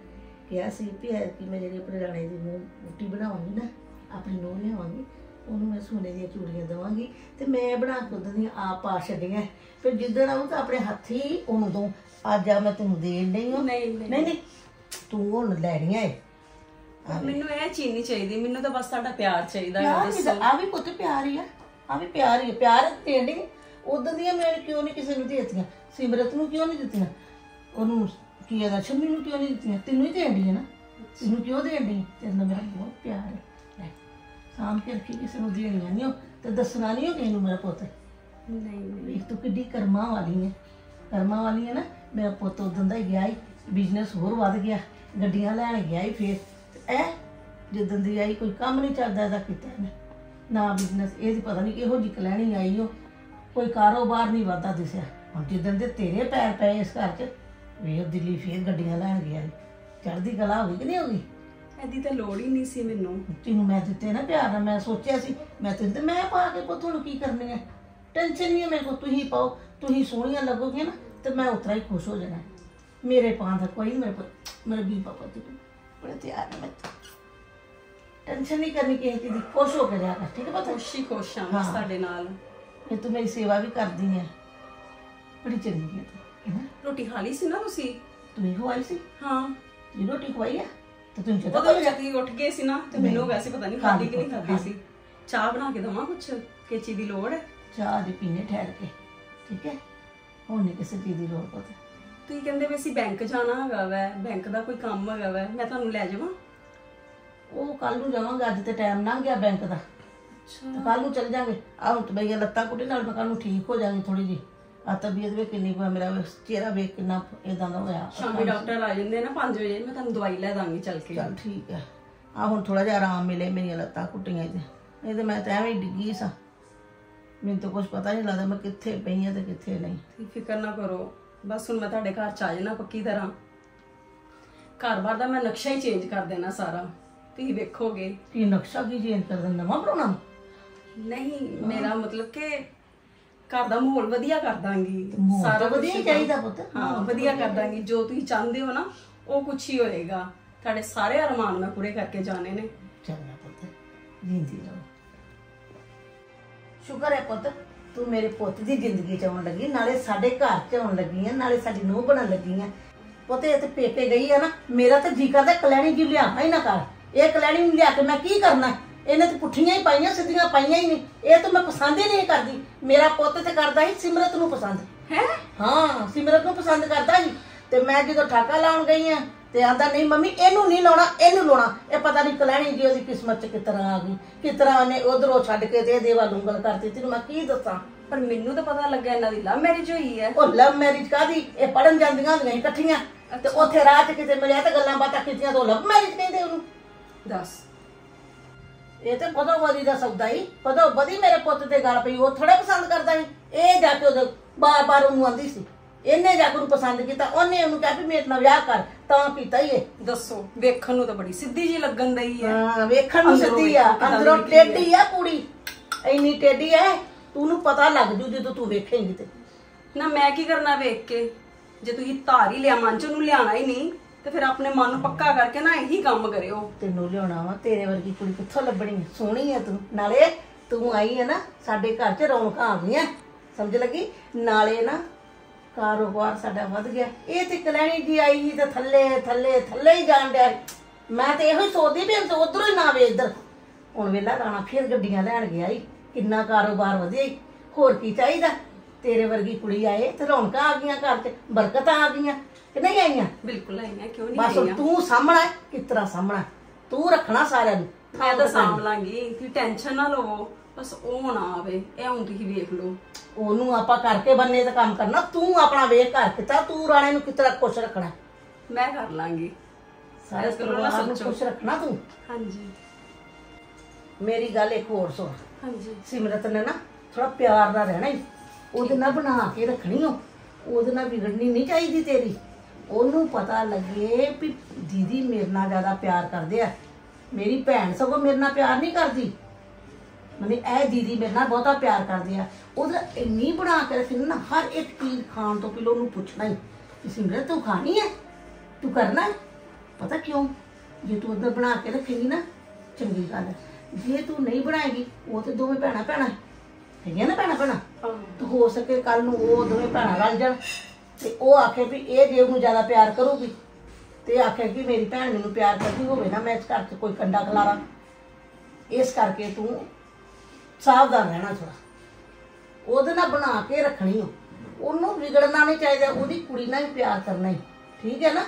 ਕਿਹਾ ਸੀ ਵੀ ਹੈ ਕਿ ਮੈਂ ਜਿਹੜੀ ਆਪਣੇ ਰਾਣੇ ਦੀ ਨੂੰ ਰੋਟੀ ਬਣਾਵਾਂਗੀ ਨਾ, ਆਪਣੀ ਨੂੰਹ ਲਿਆਵਾਂਗੀ, ਉਹਨੂੰ ਮੈਂ ਸੋਨੇ ਦੀਆਂ ਚੂੜੀਆਂ ਦੇਵਾਂਗੀ, ਤੇ ਮੈਂ ਬਣਾ ਕੇ ਉਹਦੀਆਂ ਦੀਆਂ ਆਪ ਪਾ ਛੱਡੀਆਂ, ਫਿਰ ਜਿੱਦਣ ਆਊ ਤਾਂ ਆਪਣੇ ਹੱਥੀ ਉਹਨੂੰ ਦਊਂ। ਅੱਜ ਆ ਮੈਂ ਤੈਨੂੰ ਦੇਣ ਡਈ ਹਾਂ। ਨਹੀਂ ਨਹੀਂ ਨਹੀਂ, ਤੂੰ ਹੁਣ ਲੈਣੀਆਂ ਏ। ਮੈਨੂੰ ਇਹ ਚੀਜ਼ ਨਹੀਂ ਚਾਹੀਦੀ, ਮੈਨੂੰ ਤਾਂ ਬਸ ਤੁਹਾਡਾ ਪਿਆਰ ਚਾਹੀਦਾ ਹੈ। ਪਿਆਰ ਵੀ ਦੱਸੋ, ਆ ਵੀ ਪੁੱਤ ਪਿਆਰ ਹੀ ਆ, ਆ ਵੀ ਪਿਆਰ ਹੀ ਆ, ਪਿਆਰ ਦੇਣ ਡਈ। ਉਦੋਂ ਦੀਆਂ ਮੈਂ ਕਿਉਂ ਨਹੀਂ ਕਿਸੇ ਨੂੰ ਦੇ ਦਿੱਤੀਆਂ? ਸਿਮਰਤ ਨੂੰ ਕਿਉਂ ਨਹੀਂ ਦਿੱਤੀਆਂ? ਉਹਨੂੰ ਕੀ ਇਹਦਾ ਸ਼ਮੀ ਨੂੰ ਕਿਉਂ ਨਹੀਂ ਦਿੱਤੀਆਂ? ਤੈਨੂੰ ਹੀ ਦੇਣ ਡਈ ਹੈ ਨਾ, ਤੈਨੂੰ ਕਿਉਂ ਦੇਣ ਡਈ? ਤੇਰੇ ਨਾਲ ਮੇਰਾ ਬਹੁਤ ਪਿਆਰ ਹੈ, ਲੈ ਸਾਂਭ ਕੇ ਰੱਖੀ, ਕਿਸੇ ਨੂੰ ਦੇਣੀਆਂ ਨਹੀਂ ਤੇ ਦੱਸਣਾ ਨਹੀਂ ਕਿਸੇ ਨੂੰ ਮੇਰਾ ਪੁੱਤ। ਨਹੀਂ ਵੇਖ ਤੂੰ ਕਿੱਡੀ ਕਰਮਾਂ ਵਾਲੀ ਹੈ, ਕਰਮਾਂ ਵਾਲੀ ਹੈ ਨਾ। ਮੇਰਾ ਪੁੱਤ ਉਦੋਂ ਦਾ ਹੀ ਗਿਆ ਹੀ, ਬਿਜ਼ਨਸ ਹੋਰ ਵੱਧ ਗਿਆ, ਗੱਡੀਆਂ ਲੈਣ ਗਿਆ ਹੀ। ਫਿਰ ਐ ਜਿੱਦਣ ਦੀ ਆਈ ਕੋਈ ਕੰਮ ਨਹੀਂ ਚੱਲਦਾ ਇਹਦਾ ਕੀਤਾ ਇਹਨੇ, ਨਾ ਬਿਜ਼ਨਸ, ਇਹਦੀ ਪਤਾ ਨਹੀਂ ਕਿਹੋ ਜਿਹੀ ਕਲੈਣੀ ਆਈ, ਉਹ ਕੋਈ ਕਾਰੋਬਾਰ ਨਹੀਂ ਵੱਧਦਾ ਦਿਸਿਆ। ਹੁਣ ਜਿੱਦਣ ਦੇ ਤੇਰੇ ਪੈਰ ਪਏ ਇਸ ਘਰ 'ਚ, ਵੇਖ ਦਿੱਲੀ ਫੇਰ ਗੱਡੀਆਂ ਲੈਣ ਗਿਆ, ਚੜ੍ਹਦੀ ਕਲਾ ਹੋ ਗਈ ਕਿ ਨਹੀਂ ਹੋ ਗਈ? ਇਹਦੀ ਤਾਂ ਲੋੜ ਹੀ ਨਹੀਂ ਸੀ ਮੈਨੂੰ। ਤੈਨੂੰ ਮੈਂ ਦਿੱਤੇ ਨਾ ਪਿਆਰ ਨਾਲ, ਮੈਂ ਸੋਚਿਆ ਸੀ ਮੈਂ ਤੈਨੂੰ ਤੇ ਮੈਂ ਪਾ ਕੇ ਪੁੱਤ ਨੂੰ ਕੀ ਕਰਨੀ ਹੈ, ਟੈਨਸ਼ਨ ਨਹੀਂ ਹੈ ਮੇਰੇ ਕੋਲ। ਤੁਸੀਂ ਪਾਓ, ਤੁਸੀਂ ਸੋਹਣੀਆਂ ਲੱਗੋਗੇ ਨਾ ਤੇ ਮੈਂ ਉਤਰਾ ਹੀ ਖੁਸ਼ ਹੋ ਜਾਣਾ। ਮੇਰੇ ਪਾਉਣ ਦਾ ਕੋਈ ਨਹੀਂ, ਮੇਰੇ ਪੁੱਤ ਮੇਰੇ ਵੀ ਪਾਪਾ ਤੂੰ ਬੜੇ ਤਿਆਰ ਹੈ, ਮੈਂ ਟੈਨਸ਼ਨ ਨਹੀਂ ਕਰਨੀ ਕਿਸੇ ਚੀਜ਼ ਦੀ, ਖੁਸ਼ ਹੋ ਕੇ ਰਿਹਾ ਕਰ, ਠੀਕ ਹੈ ਪਤਾ? ਖੁਸ਼ ਹੀ ਖੁਸ਼ ਹਾਂ ਬਸ ਤੁਹਾਡੇ ਨਾਲ। ਇਹ ਤੂੰ ਮੇਰੀ ਸੇਵਾ ਵੀ ਕਰਦੀ ਹੈ, ਬੜੀ ਚੰਗੀ ਹੈ ਤੂੰ, ਹੈ ਨਾ? ਰੋਟੀ ਖਾ ਲਈ ਸੀ ਨਾ ਤੁਸੀਂ? ਤੂੰ ਹੀ ਖਵਾਈ ਸੀ? ਹਾਂ, ਜੀ ਰੋਟੀ ਖਵਾਈ ਆ ਤੇ ਤੂੰ ਜਦੋਂ ਉਦੋਂ ਜਦ ਉੱਠ ਗਏ ਸੀ ਨਾ, ਤੇ ਮੈਨੂੰ ਵੈਸੇ ਪਤਾ ਨਹੀਂ ਖਾਦੀ ਕਿ ਨਹੀਂ ਖਾਦੀ ਸੀ। ਚਾਹ ਬਣਾ ਕੇ ਦਵਾਂ ਕੁਛ, ਕਿਸੇ ਚੀਜ਼ ਦੀ ਲੋੜ ਹੈ? ਚਾਹ ਦੀ ਪੀਣੇ ਠਹਿਰ ਕੇ, ਠੀਕ ਹੈ? ਹੁਣ ਨਹੀਂ ਕਿਸੇ ਚੀਜ਼ ਦੀ ਲੋੜ ਪਤਾ। ਤੁਸੀਂ ਕਹਿੰਦੇ ਵੀ ਅਸੀਂ ਬੈਂਕ ਜਾਣਾ ਹੈਗਾ ਵੈ, ਬੈਂਕ ਦਾ ਕੋਈ ਕੰਮ ਹੈਗਾ ਵੈ, ਮੈਂ ਤੁਹਾਨੂੰ ਲੈ ਜਾਵਾਂ? ਉਹ ਕੱਲ ਨੂੰ ਜਾਵਾਂਗੇ, ਅੱਜ ਤੇ ਟਾਈਮ ਲੰਘ ਗਿਆ ਬੈਂਕ ਦਾ, ਤੇ ਕੱਲ ਨੂੰ ਚੱਲ ਜਾਾਂਗੇ। ਆਹ ਹੁਣ ਤੇ ਬਈਆ ਲੱਤਾਂ ਕੁੱਟੇ ਨਾਲ ਮੈਂ ਕੱਲ ਨੂੰ ਠੀਕ ਹੋ ਜਾਵਾਂਗੀ ਥੋੜੀ ਜਿਹੀ। ਆ ਤਬੀਅਤ ਵੀ ਕਿੰਨੀ ਕੁ ਮੇਰਾ ਚਿਹਰਾ ਵੇਖ ਕਿੰਨਾ ਇਦਾਂ ਦਾ ਹੋਇਆ। ਸ਼ਾਮੀ ਡਾਕਟਰ ਆ ਜਾਂਦੇ ਨਾ ਪੰਜ ਵਜੇ, ਮੈਂ ਤੁਹਾਨੂੰ ਦਵਾਈ ਲੈ ਦਾਂਗੀ ਚੱਲ ਕੇ। ਚੱਲ ਠੀਕ ਹੈ, ਆ ਹੁਣ ਥੋੜਾ ਜਿਹਾ ਆਰਾਮ ਮਿਲੇ, ਮੇਰੀਆਂ ਲੱਤਾਂ ਘੁੱਟੀਆਂ ਤੇ, ਨਹੀਂ ਤੇ ਮੈਂ ਤਾਂ ਐਵੇਂ ਹੀ ਡਿੱਗੀ ਸਾਂ, ਮੈਨੂੰ ਤਾਂ ਕੁਝ ਪਤਾ ਨਹੀਂ ਲੱਗਦਾ ਮੈਂ ਕਿੱਥੇ ਪਈ ਹਾਂ ਤੇ ਕਿੱਥੇ ਨਹੀਂ। ਤੁਸੀਂ ਫਿਕਰ ਨਾ ਕਰੋ, ਬਸ ਹੁਣ ਮੈਂ ਤੁਹਾਡੇ ਘਰ ਚ ਆ ਜਾਣਾ ਪੱਕੀ ਤਰ੍ਹਾਂ। ਘਰ-ਬਾਰ ਦਾ ਮੈਂ ਨਕਸ਼ਾ ਹੀ ਚੇਂਜ ਕਰ ਦੇਣਾ ਸਾਰਾ, ਤੁਸੀਂ ਵੇਖੋਗੇ। ਕੀ ਨਕਸ਼ਾ ਕੀ ਚੇਂਜ ਕਰ ਦੇਣਾ? ਨਵਾਂ ਬਣਾਉਣਾ? ਨਹੀਂ, ਮੇਰਾ ਮਤਲਬ ਕਿ ਘਰ ਦਾ ਮਾਹੌਲ ਵਧੀਆ ਕਰ ਦਾਂਗੀ, ਸਾਰਾ ਵਧੀਆ ਹੀ ਚਾਹੀਦਾ ਪੁੱਤ। ਹਾਂ, ਵਧੀਆ ਕਰ ਦਾਂਗੀ, ਜੋ ਤੁਸੀਂ ਚਾਹੁੰਦੇ ਹੋ ਨਾ ਉਹ ਕੁਛ ਹੀ ਹੋਏਗਾ। ਤੁਹਾਡੇ ਸਾਰੇ ਅਰਮਾਨ ਮੈਂ ਪੂਰੇ ਕਰਕੇ ਜਾਣੇ ਨੇ। ਚੰਗਾ ਪੁੱਤ, ਜਿੰਦੀ ਰਹੋ। ਸ਼ੁਕਰ ਹੈ ਪੁੱਤ ਤੂੰ ਮੇਰੇ ਪੁੱਤ ਦੀ ਜ਼ਿੰਦਗੀ ਚ ਆਉਣ ਲੱਗੀ, ਨਾਲੇ ਸਾਡੇ ਘਰ ਚ ਆਉਣ ਲੱਗੀ ਆ, ਨਾਲੇ ਸਾਡੀ ਨੂੰਹ ਬਣਨ ਲੱਗੀ ਆ। ਪੁੱਤ ਇਹ ਤੇ ਪੇਕੇ ਗਈ ਆ ਨਾ, ਮੇਰਾ ਤਾਂ ਜੀ ਕਰਦਾ ਕਲੈਣੀ ਜੀ ਲਿਆ ਹੀ ਨਾ ਕਰ। ਇਹ ਕਲੈਣੀ ਨੂੰ ਲਿਆ ਕੇ ਮੈਂ ਕੀ ਕਰਨਾ? ਇਹਨੇ ਤੇ ਪੁੱਠੀਆਂ ਹੀ ਪਾਈਆਂ, ਸਿੱਧੀਆਂ ਪਾਈਆਂ ਹੀ ਨਹੀਂ। ਇਹ ਤਾਂ ਮੈਂ ਪਸੰਦ ਹੀ ਨਹੀਂ ਕਰਦੀ। ਮੇਰਾ ਪੁੱਤ ਤੇ ਕਰਦਾ ਸੀ ਸਿਮਰਤ ਨੂੰ ਪਸੰਦ ਹੈ। ਹਾਂ, ਸਿਮਰਤ ਨੂੰ ਪਸੰਦ ਕਰਦਾ ਸੀ। ਤੇ ਮੈਂ ਜਦੋਂ ਠਾਕਾ ਲਾਉਣ ਗਈ ਆ ਤੇ ਆਂਦਾ ਨਹੀਂ ਮੰਮੀ ਇਹਨੂੰ ਨਹੀਂ ਲਾਉਣਾ, ਇਹਨੂੰ ਲਾਉਣਾ। ਇਹ ਪਤਾ ਨਹੀਂ ਕਲੈਣੀ ਜੀ ਉਹਦੀ ਕਿਸਮਤ ਚ ਕਿਸ ਤਰ੍ਹਾਂ ਆ ਗਈ, ਕਿਸ ਤਰ੍ਹਾਂ ਉਹਨੇ ਉਧਰੋਂ ਛੱਡ ਕੇ ਤੇ ਇਹਦੇ ਵੱਲ ਉਂਗਲ ਕਰਤੀ। ਤੈਨੂੰ ਮੈਂ ਕੀ ਦੱਸਾਂ? ਪਰ ਮੈਨੂੰ ਤਾਂ ਪਤਾ ਲੱਗਾ ਇਹਨਾਂ ਦੀ ਲਵ ਮੈਰਿਜ ਹੋਈ ਹੈ। ਉਹ ਲਵ ਮੈਰਿਜ ਕਾਦੀ? ਇਹ ਪੜਨ ਜਾਂਦੀਆਂ ਹੁੰਦੀਆਂ ਇਕੱਠੀਆਂ, ਤੇ ਉੱਥੇ ਰਾਹ ਚ ਕਿਤੇ ਮਿਲਿਆ ਤੇ ਗੱਲਾਂ ਬਾਤਾਂ ਕੀਤੀਆਂ ਤੋਂ ਲਵ ਮੈਰਿਜ ਕਹਿੰਦੇ ਉਹਨੂੰ। ਦੱਸ, ਇਹ ਤੇ ਪਦੋਂ ਬਦੀ ਦਾ ਸੌਦਾ ਹੀ, ਪਦੋਂ ਬਦੀ ਮੇਰੇ ਪੁੱਤ ਤੇ ਗੱਲ ਪਈ। ਉਹ ਥੋੜਾ ਪਸੰਦ ਕਰਦਾ ਸੀ, ਇਹ ਜਾ ਕੇ ਉਹਦੇ ਬਾਰ ਬਾਰ ਉਹਨੂੰ ਆਂਦੀ ਸੀ ਇਹਨੇ ਜਾ ਕੇ ਉਹਨੂੰ ਪਸੰਦ ਕੀਤਾ, ਉਹਨੇ ਉਹਨੂੰ ਕਿਹਾ ਵੀ ਮੇਰੇ ਨਾਲ ਵਿਆਹ ਕਰ, ਤਾਂ ਕੀਤਾ ਹੀ ਇਹ। ਦੱਸੋ, ਵੇਖਣ ਨੂੰ ਤਾਂ ਬੜੀ ਸਿੱਧੀ ਜੀ ਲੱਗਣ ਦਈ ਹੈ। ਹਾਂ ਵੇਖਣ ਨੂੰ ਅੰਦਰੋਂ ਸਿੱਧੀ ਆ, ਵੇਖੋ ਕਿੱਦਾਂ ਅੰਦਰੋਂ ਦੀ ਨਿਕਲੀ ਟੇਢੀ ਆ ਕੁੜੀ, ਇੰਨੀ ਟੇਢੀ ਐ ਤੂੰ ਪਤਾ ਲੱਗ ਜੂ ਜਦੋਂ ਤੂੰ ਵੇਖੇਂਗੀ ਤੇ। ਨਾ ਮੈਂ ਕੀ ਕਰਨਾ ਵੇਖ ਕੇ? ਜੇ ਤੁਸੀਂ ਧਾਰ ਹੀ ਲਿਆ ਮਨ ਚ, ਉਹਨੂੰ ਲਿਆਣਾ ਹੀ ਨਹੀਂ ਤੇ ਫਿਰ ਆਪਣੇ ਮਨ ਨੂੰ ਪੱਕਾ ਕਰਕੇ ਨਾ ਇਹੀ ਕੰਮ ਕਰਿਓ। ਤੈਨੂੰ ਲਿਆਉਣਾ ਵਾ, ਤੇਰੇ ਵਰਗੀ ਕੁੜੀ ਕਿੱਥੋਂ ਲੱਭਣੀ ਹੈ? ਸੋਹਣੀ ਆ ਤੂੰ, ਨਾਲੇ ਤੂੰ ਆਈ ਹੈ ਨਾ ਸਾਡੇ ਘਰ 'ਚ ਰੌਣਕਾਂ ਆ ਗਈਆਂ, ਸਮਝ ਲੱਗੀ? ਨਾਲੇ ਨਾ ਕਾਰੋਬਾਰ ਸਾਡਾ ਵੱਧ ਗਿਆ। ਇਹ ਤੇ ਕਲੈਣੀ ਜੀ ਆਈ ਸੀ ਤੇ ਥੱਲੇ ਥੱਲੇ ਥੱਲੇ ਹੀ ਜਾਣ ਡਿਆ। ਮੈਂ ਤੇ ਇਹੋ ਹੀ ਸੋਚਦੀ ਵੀ ਹੁਣ ਉਧਰੋਂ ਹੀ ਨਾ ਵੇ ਇੱਧਰ। ਹੁਣ ਵੇਲਾ ਰਾਣਾ ਫਿਰ ਗੱਡੀਆਂ ਲੈਣ ਗਿਆ ਈ, ਕਿੰਨਾ ਕਾਰੋਬਾਰ ਵਧਿਆ ਈ। ਹੋਰ ਕੀ ਚਾਹੀਦਾ? ਤੇਰੇ ਵਰਗੀ ਕੁੜੀ ਆਏ ਤੇ ਰੌਣਕਾਂ ਆ ਗਈਆਂ ਘਰ 'ਚ, ਬਰਕਤਾਂ ਆ ਗਈਆਂ ਕਿ ਨਹੀਂ ਆਈਆਂ? ਬਿਲਕੁਲ ਆਈਆਂ, ਕਿਉਂ ਨਹੀਂ ਬਸ ਹੁਣ ਆਈਆਂ? ਤੂੰ ਸਾਹਮਣਾ ਹੈ, ਕਿਸ ਤਰ੍ਹਾਂ ਸਾਹਮਣਾ, ਤੂੰ ਰੱਖਣਾ ਸਾਰਿਆਂ ਨੂੰ। ਮੈਂ ਤਾਂ ਸਾਂਭ ਲਾਂਗੀ, ਤੁਸੀਂ ਟੈਨਸ਼ਨ ਨਾ ਲਵੋ। ਬਸ ਉਹ ਨਾ ਆਵੇ, ਇਹ ਹੁਣ ਤੁਸੀਂ ਵੇਖ ਲਓ। ਉਹਨੂੰ ਆਪਾਂ ਕਰਕੇ ਬੰਨੇ ਦਾ ਕੰਮ ਕਰਨਾ, ਤੂੰ ਆਪਣਾ ਵੇਖ ਘਰ ਕਿਤਾ, ਤੂੰ ਰਾਣੇ ਨੂੰ ਕਿਸ ਤਰ੍ਹਾਂ ਖੁਸ਼ ਰੱਖਣਾ, ਮੈਂ ਕਰ ਲਾਂਗੀ। ਸਾਰੇ ਪਰਿਵਾਰ ਨੂੰ ਖੁਸ਼ ਰੱਖਣਾ ਤੂੰ। ਹਾਂਜੀ ਮੇਰੀ ਗੱਲ ਇੱਕ ਹੋਰ ਸੁਣ, ਹਾਂਜੀ ਸਿਮਰਤ ਨੇ ਨਾ ਥੋੜਾ ਪਿਆਰ ਨਾਲ ਰਹਿਣਾ ਹੀ, ਉਹਦੇ ਨਾਲ ਬਣਾ ਕੇ ਰੱਖਣੀ ਹੋ, ਉਹਦੇ ਨਾਲ ਵਿਗੜਨੀ ਨਹੀਂ ਚਾਹੀਦੀ ਤੇਰੀ। ਉਹਨੂੰ ਪਤਾ ਲੱਗੇ ਵੀ ਦੀਦੀ ਮੇਰੇ ਨਾਲ ਜ਼ਿਆਦਾ ਪਿਆਰ ਕਰਦੇ ਆ, ਮੇਰੀ ਭੈਣ ਸਗੋਂ ਮੇਰੇ ਨਾਲ ਪਿਆਰ ਨਹੀਂ ਕਰਦੀ, ਮਨੇ ਇਹ ਦੀਦੀ ਮੇਰੇ ਨਾਲ ਬਹੁਤਾ ਪਿਆਰ ਕਰਦੇ ਆ। ਉਹਦਾ ਇੰਨੀ ਬਣਾ ਕੇ ਰੱਖਣੀ ਨਾ, ਹਰ ਇੱਕ ਚੀਜ਼ ਖਾਣ ਤੋਂ ਪਹਿਲਾਂ ਉਹਨੂੰ ਪੁੱਛਣਾ ਹੀ ਕਿ ਸਿਮਰਤ ਤੂੰ ਖਾਣੀ ਹੈ, ਤੂੰ ਕਰਨਾ ਹੈ? ਪਤਾ ਕਿਉਂ? ਜੇ ਤੂੰ ਉੱਧਰ ਬਣਾ ਕੇ ਰੱਖੇਗੀ ਨਾ, ਚੰਗੀ ਗੱਲ ਹੈ। ਜੇ ਤੂੰ ਨਹੀਂ ਬਣਾਏਗੀ, ਉਹ ਤੇ ਦੋਵੇਂ ਭੈਣਾਂ ਭੈਣਾਂ ਹੈਗੀਆਂ ਨਾ, ਭੈਣਾਂ ਭੈਣਾਂ ਤਾਂ ਹੋ ਸਕੇ ਕੱਲ ਨੂੰ ਉਹ ਦੋਵੇਂ ਭੈਣਾਂ ਰਲ ਜਾਣ ਤੇ ਉਹ ਆਖੇ ਵੀ ਇਹ ਜੇ ਉਹਨੂੰ ਜ਼ਿਆਦਾ ਪਿਆਰ ਕਰੂਗੀ ਤੇ ਆਖੇ ਕਿ ਮੇਰੀ ਭੈਣ ਮੈਨੂੰ ਪਿਆਰ ਕਰਦੀ ਹੋਵੇ ਨਾ, ਮੈਂ ਇਸ ਘਰ 'ਚ ਕੋਈ ਕੰਡਾ ਖਲਾਰਾਂ। ਇਸ ਕਰਕੇ ਤੂੰ ਸਾਵਧਾਨ ਰਹਿਣਾ ਥੋੜਾ, ਉਹਦੇ ਨਾਲ ਬਣਾ ਕੇ ਰੱਖਣੀ ਹੋ, ਉਹਨੂੰ ਵਿਗੜਨਾ ਨਹੀਂ ਚਾਹੀਦਾ, ਉਹਦੀ ਕੁੜੀ ਨਾਲ ਵੀ ਪਿਆਰ ਕਰਨਾ ਹੀ, ਠੀਕ ਹੈ ਨਾ?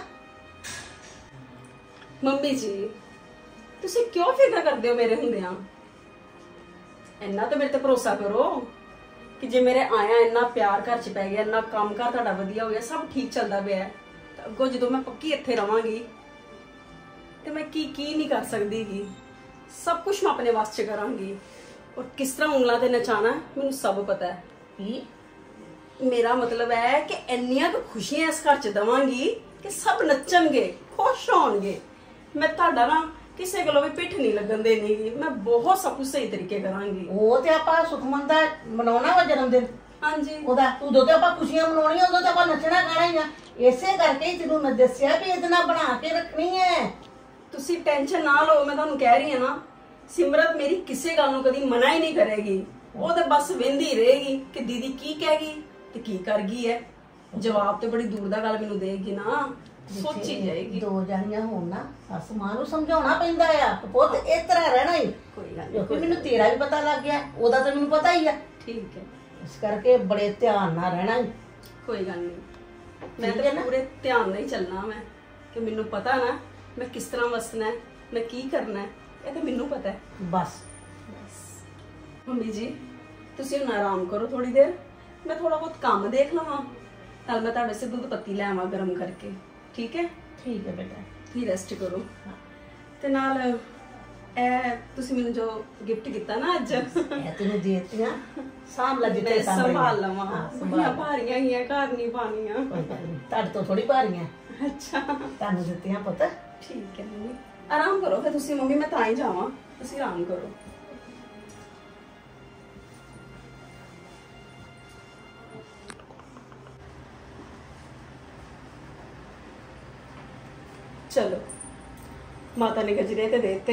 ਮੰਮੀ ਜੀ, ਤੁਸੀਂ ਕਿਉਂ ਫਿਕਰ ਕਰਦੇ ਹੋ ਮੇਰੇ ਹੁੰਦਿਆਂ? ਇੰਨਾ ਤਾਂ ਮੇਰੇ ਤੇ ਭਰੋਸਾ ਕਰੋ ਕਿ ਜੇ ਮੇਰੇ ਆਇਆ ਇੰਨਾ ਪਿਆਰ ਘਰ 'ਚ ਪੈ ਗਿਆ, ਇੰਨਾ ਕੰਮ ਕਾਰ ਤੁਹਾਡਾ ਵਧੀਆ ਹੋ ਗਿਆ, ਸਭ ਠੀਕ ਚੱਲਦਾ ਪਿਆ, ਤਾਂ ਅੱਗੋਂ ਜਦੋਂ ਮੈਂ ਪੱਕੀ ਇੱਥੇ ਰਵਾਂਗੀ ਤੇ ਮੈਂ ਕੀ ਕੀ ਨਹੀਂ ਕਰ ਸਕਦੀ ਗੀ। ਸਭ ਕੁਝ ਮੈਂ ਆਪਣੇ ਵਾਸਤੇ ਕਰਾਂਗੀ, ਔਰ ਕਿਸ ਤਰ੍ਹਾਂ ਉਂਗਲਾਂ ਤੇ ਨਚਾਣਾ ਮੈਨੂੰ ਸਭ ਪਤਾ ਹੈ। ਕੀ ਮੇਰਾ ਮਤਲਬ ਹੈ ਕਿ ਇੰਨੀਆਂ ਕੁ ਖੁਸ਼ੀਆਂ ਇਸ ਘਰ 'ਚ ਦਵਾਂਗੀ ਕਿ ਸਭ ਨੱਚਣਗੇ, ਖੁਸ਼ ਹੋਣਗੇ। ਮੈਂ ਤੁਹਾਡਾ ਨਾ ਕਿਸੇ ਕੋਲੋਂ ਵੀ ਪਿੱਠ ਨਹੀਂ ਲੱਗਣ ਦੇਣੀਗੀ, ਮੈਂ ਬਹੁਤ ਸਭ ਕੁਝ ਸਹੀ ਤਰੀਕੇ ਕਰਾਂਗੀ। ਉਹ ਤੇ ਆਪਾਂ ਸੁਖਮਨ ਦਾ ਮਨਾਉਣਾ ਵਾ ਜਨਮ ਦਿਨ ਹਾਂਜੀ ਉਹਦਾ, ਉਦੋਂ ਤੇ ਆਪਾਂ ਖੁਸ਼ੀਆਂ ਮਨਾਉਣੀਆਂ, ਉਦੋਂ ਤੇ ਆਪਾਂ ਨੱਚਣਾ ਗਾਣਾ ਹੀ ਆ। ਇਸੇ ਕਰਕੇ ਹੀ ਤੈਨੂੰ ਮੈਂ ਦੱਸਿਆ ਵੀ ਇਹਦੇ ਨਾਲ ਬਣਾ ਕੇ ਰੱਖਣੀ ਹੈ। ਤੁਸੀਂ ਟੈਨਸ਼ਨ ਨਾ ਲਓ, ਮੈਂ ਤੁਹਾਨੂੰ ਕਹਿ ਰਹੀ ਹਾਂ ਨਾ, ਸਿਮਰਤ ਮੇਰੀ ਕਿਸੇ ਗੱਲ ਨੂੰ ਕਦੀ ਮਨਾ ਹੀ ਨਹੀਂ ਕਰੇਗੀ। ਉਹ ਤੇ ਬਸ ਵੇਂਦੀ ਰਹੇਗੀ ਕਿ ਦੀਦੀ ਕੀ ਕਹੇਗੀ ਤੇ ਕੀ ਕਰ ਗਈ ਹੈ। ਜਵਾਬ ਤੇ ਬੜੀ ਦੂਰ ਦਾ ਗੱਲ ਮੈਨੂੰ ਦੇਗੀ ਨਾ, ਸੋਚੀ ਜਾਏਗੀ। ਦੋ ਜਾਨੀਆਂ ਹੋਣ ਨਾ, ਸੱਸ ਮਾਂ ਨੂੰ ਸਮਝਾਉਣਾ ਪੈਂਦਾ ਆ, ਪੁੱਤ ਇਸ ਤਰ੍ਹਾਂ ਰਹਿਣਾ ਹੀ। ਕੋਈ ਗੱਲ ਨਹੀਂ, ਕਿਉਂਕਿ ਮੈਨੂੰ ਤੇਰਾ ਵੀ ਪਤਾ ਲੱਗ ਗਿਆ, ਉਹਦਾ ਤਾਂ ਮੈਨੂੰ ਪਤਾ ਹੀ ਆ, ਠੀਕ ਹੈ, ਇਸ ਕਰਕੇ ਬੜੇ ਧਿਆਨ ਨਾਲ ਰਹਿਣਾ ਹੀ। ਕੋਈ ਗੱਲ ਨਹੀਂ। ਮੈਂ ਤਾਂ ਪੂਰੇ ਧਿਆਨ ਨਾਲ ਹੀ ਚੱਲਣਾ, ਮੈਂ ਕਿ ਮੈਨੂੰ ਪਤਾ ਨਾ ਮੈਂ ਕਿਸ ਤਰ੍ਹਾਂ ਵਸਣਾ ਹੈ, ਮੈਂ ਕੀ ਕਰਨਾ ਹੈ, ਇਹ ਤਾਂ ਮੈਨੂੰ ਪਤਾ ਹੈ। ਬਸ ਮੰਮੀ ਜੀ, ਤੁਸੀਂ ਹੁਣ ਆਰਾਮ ਕਰੋ ਥੋੜੀ ਦੇਰ, ਮੈਂ ਥੋੜਾ ਬਹੁਤ ਕੰਮ ਦੇਖ ਲਵਾਂ, ਨਾਲ ਮੈਂ ਤੁਹਾਡੇ ਸੇ ਦੁੱਧ ਪੱਤੀ ਲੈ ਆਵਾਂ ਗਰਮ ਕਰਕੇ, ਠੀਕ ਹੈ? ਠੀਕ ਹੈ ਬੇਟਾ, ਤੁਸੀਂ ਰੈਸਟ ਕਰੋ। ਤੇ ਨਾਲ ਇਹ ਤੁਸੀਂ ਮੈਨੂੰ ਜੋ ਗਿਫਟ ਕੀਤਾ ਨਾ ਅੱਜ, ਇਹ ਤੈਨੂੰ ਦੇ ਦਿੱਤੀਆਂ, ਸਾਂਭ ਲੈ ਜਿੱਥੇ ਮੈਂ ਸਾਂਭ ਸੰਭਾਲ ਲਵਾਂ। ਬੜੀਆਂ ਭਾਰੀਆਂ ਹੀ ਆ, ਘਰ ਨਹੀਂ ਪਾਣੀਆਂ। ਕੋਈ ਗੱਲ ਨਹੀਂ, ਤੁਹਾਡੇ ਤੋਂ ਥੋੜੀ ਭਾਰੀਆਂ ਅੱਛਾ ਤੁਹਾਨੂੰ ਦਿੱਤੀਆਂ ਪੁੱਤ। ਠੀਕ ਹੈ ਮੰਮੀ, ਆਰਾਮ ਕਰੋ ਫਿਰ ਤੁਸੀਂ। ਮੰਮੀ ਮੈਂ ਤਾਂ ਹੀ ਜਾਵਾਂ, ਤੁਸੀਂ ਆਰਾਮ ਕਰੋ। चलो माता ने गजरे ते देते,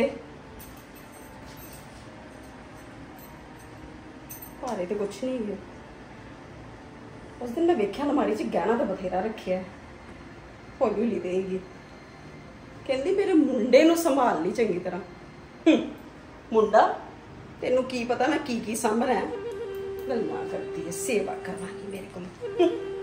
भारे तो कुछ नहीं है। उस दिन मैं वेख्या अलमारी च गहना तो बथेरा रखिया, हौली हौली देगी। कहती मेरे मुंडे नूं संभाल ली चंगी तरह। मुंडा तेनू की पता मैं की की सामभना है, गल्लां करती है, सेवा करवानी मेरे को।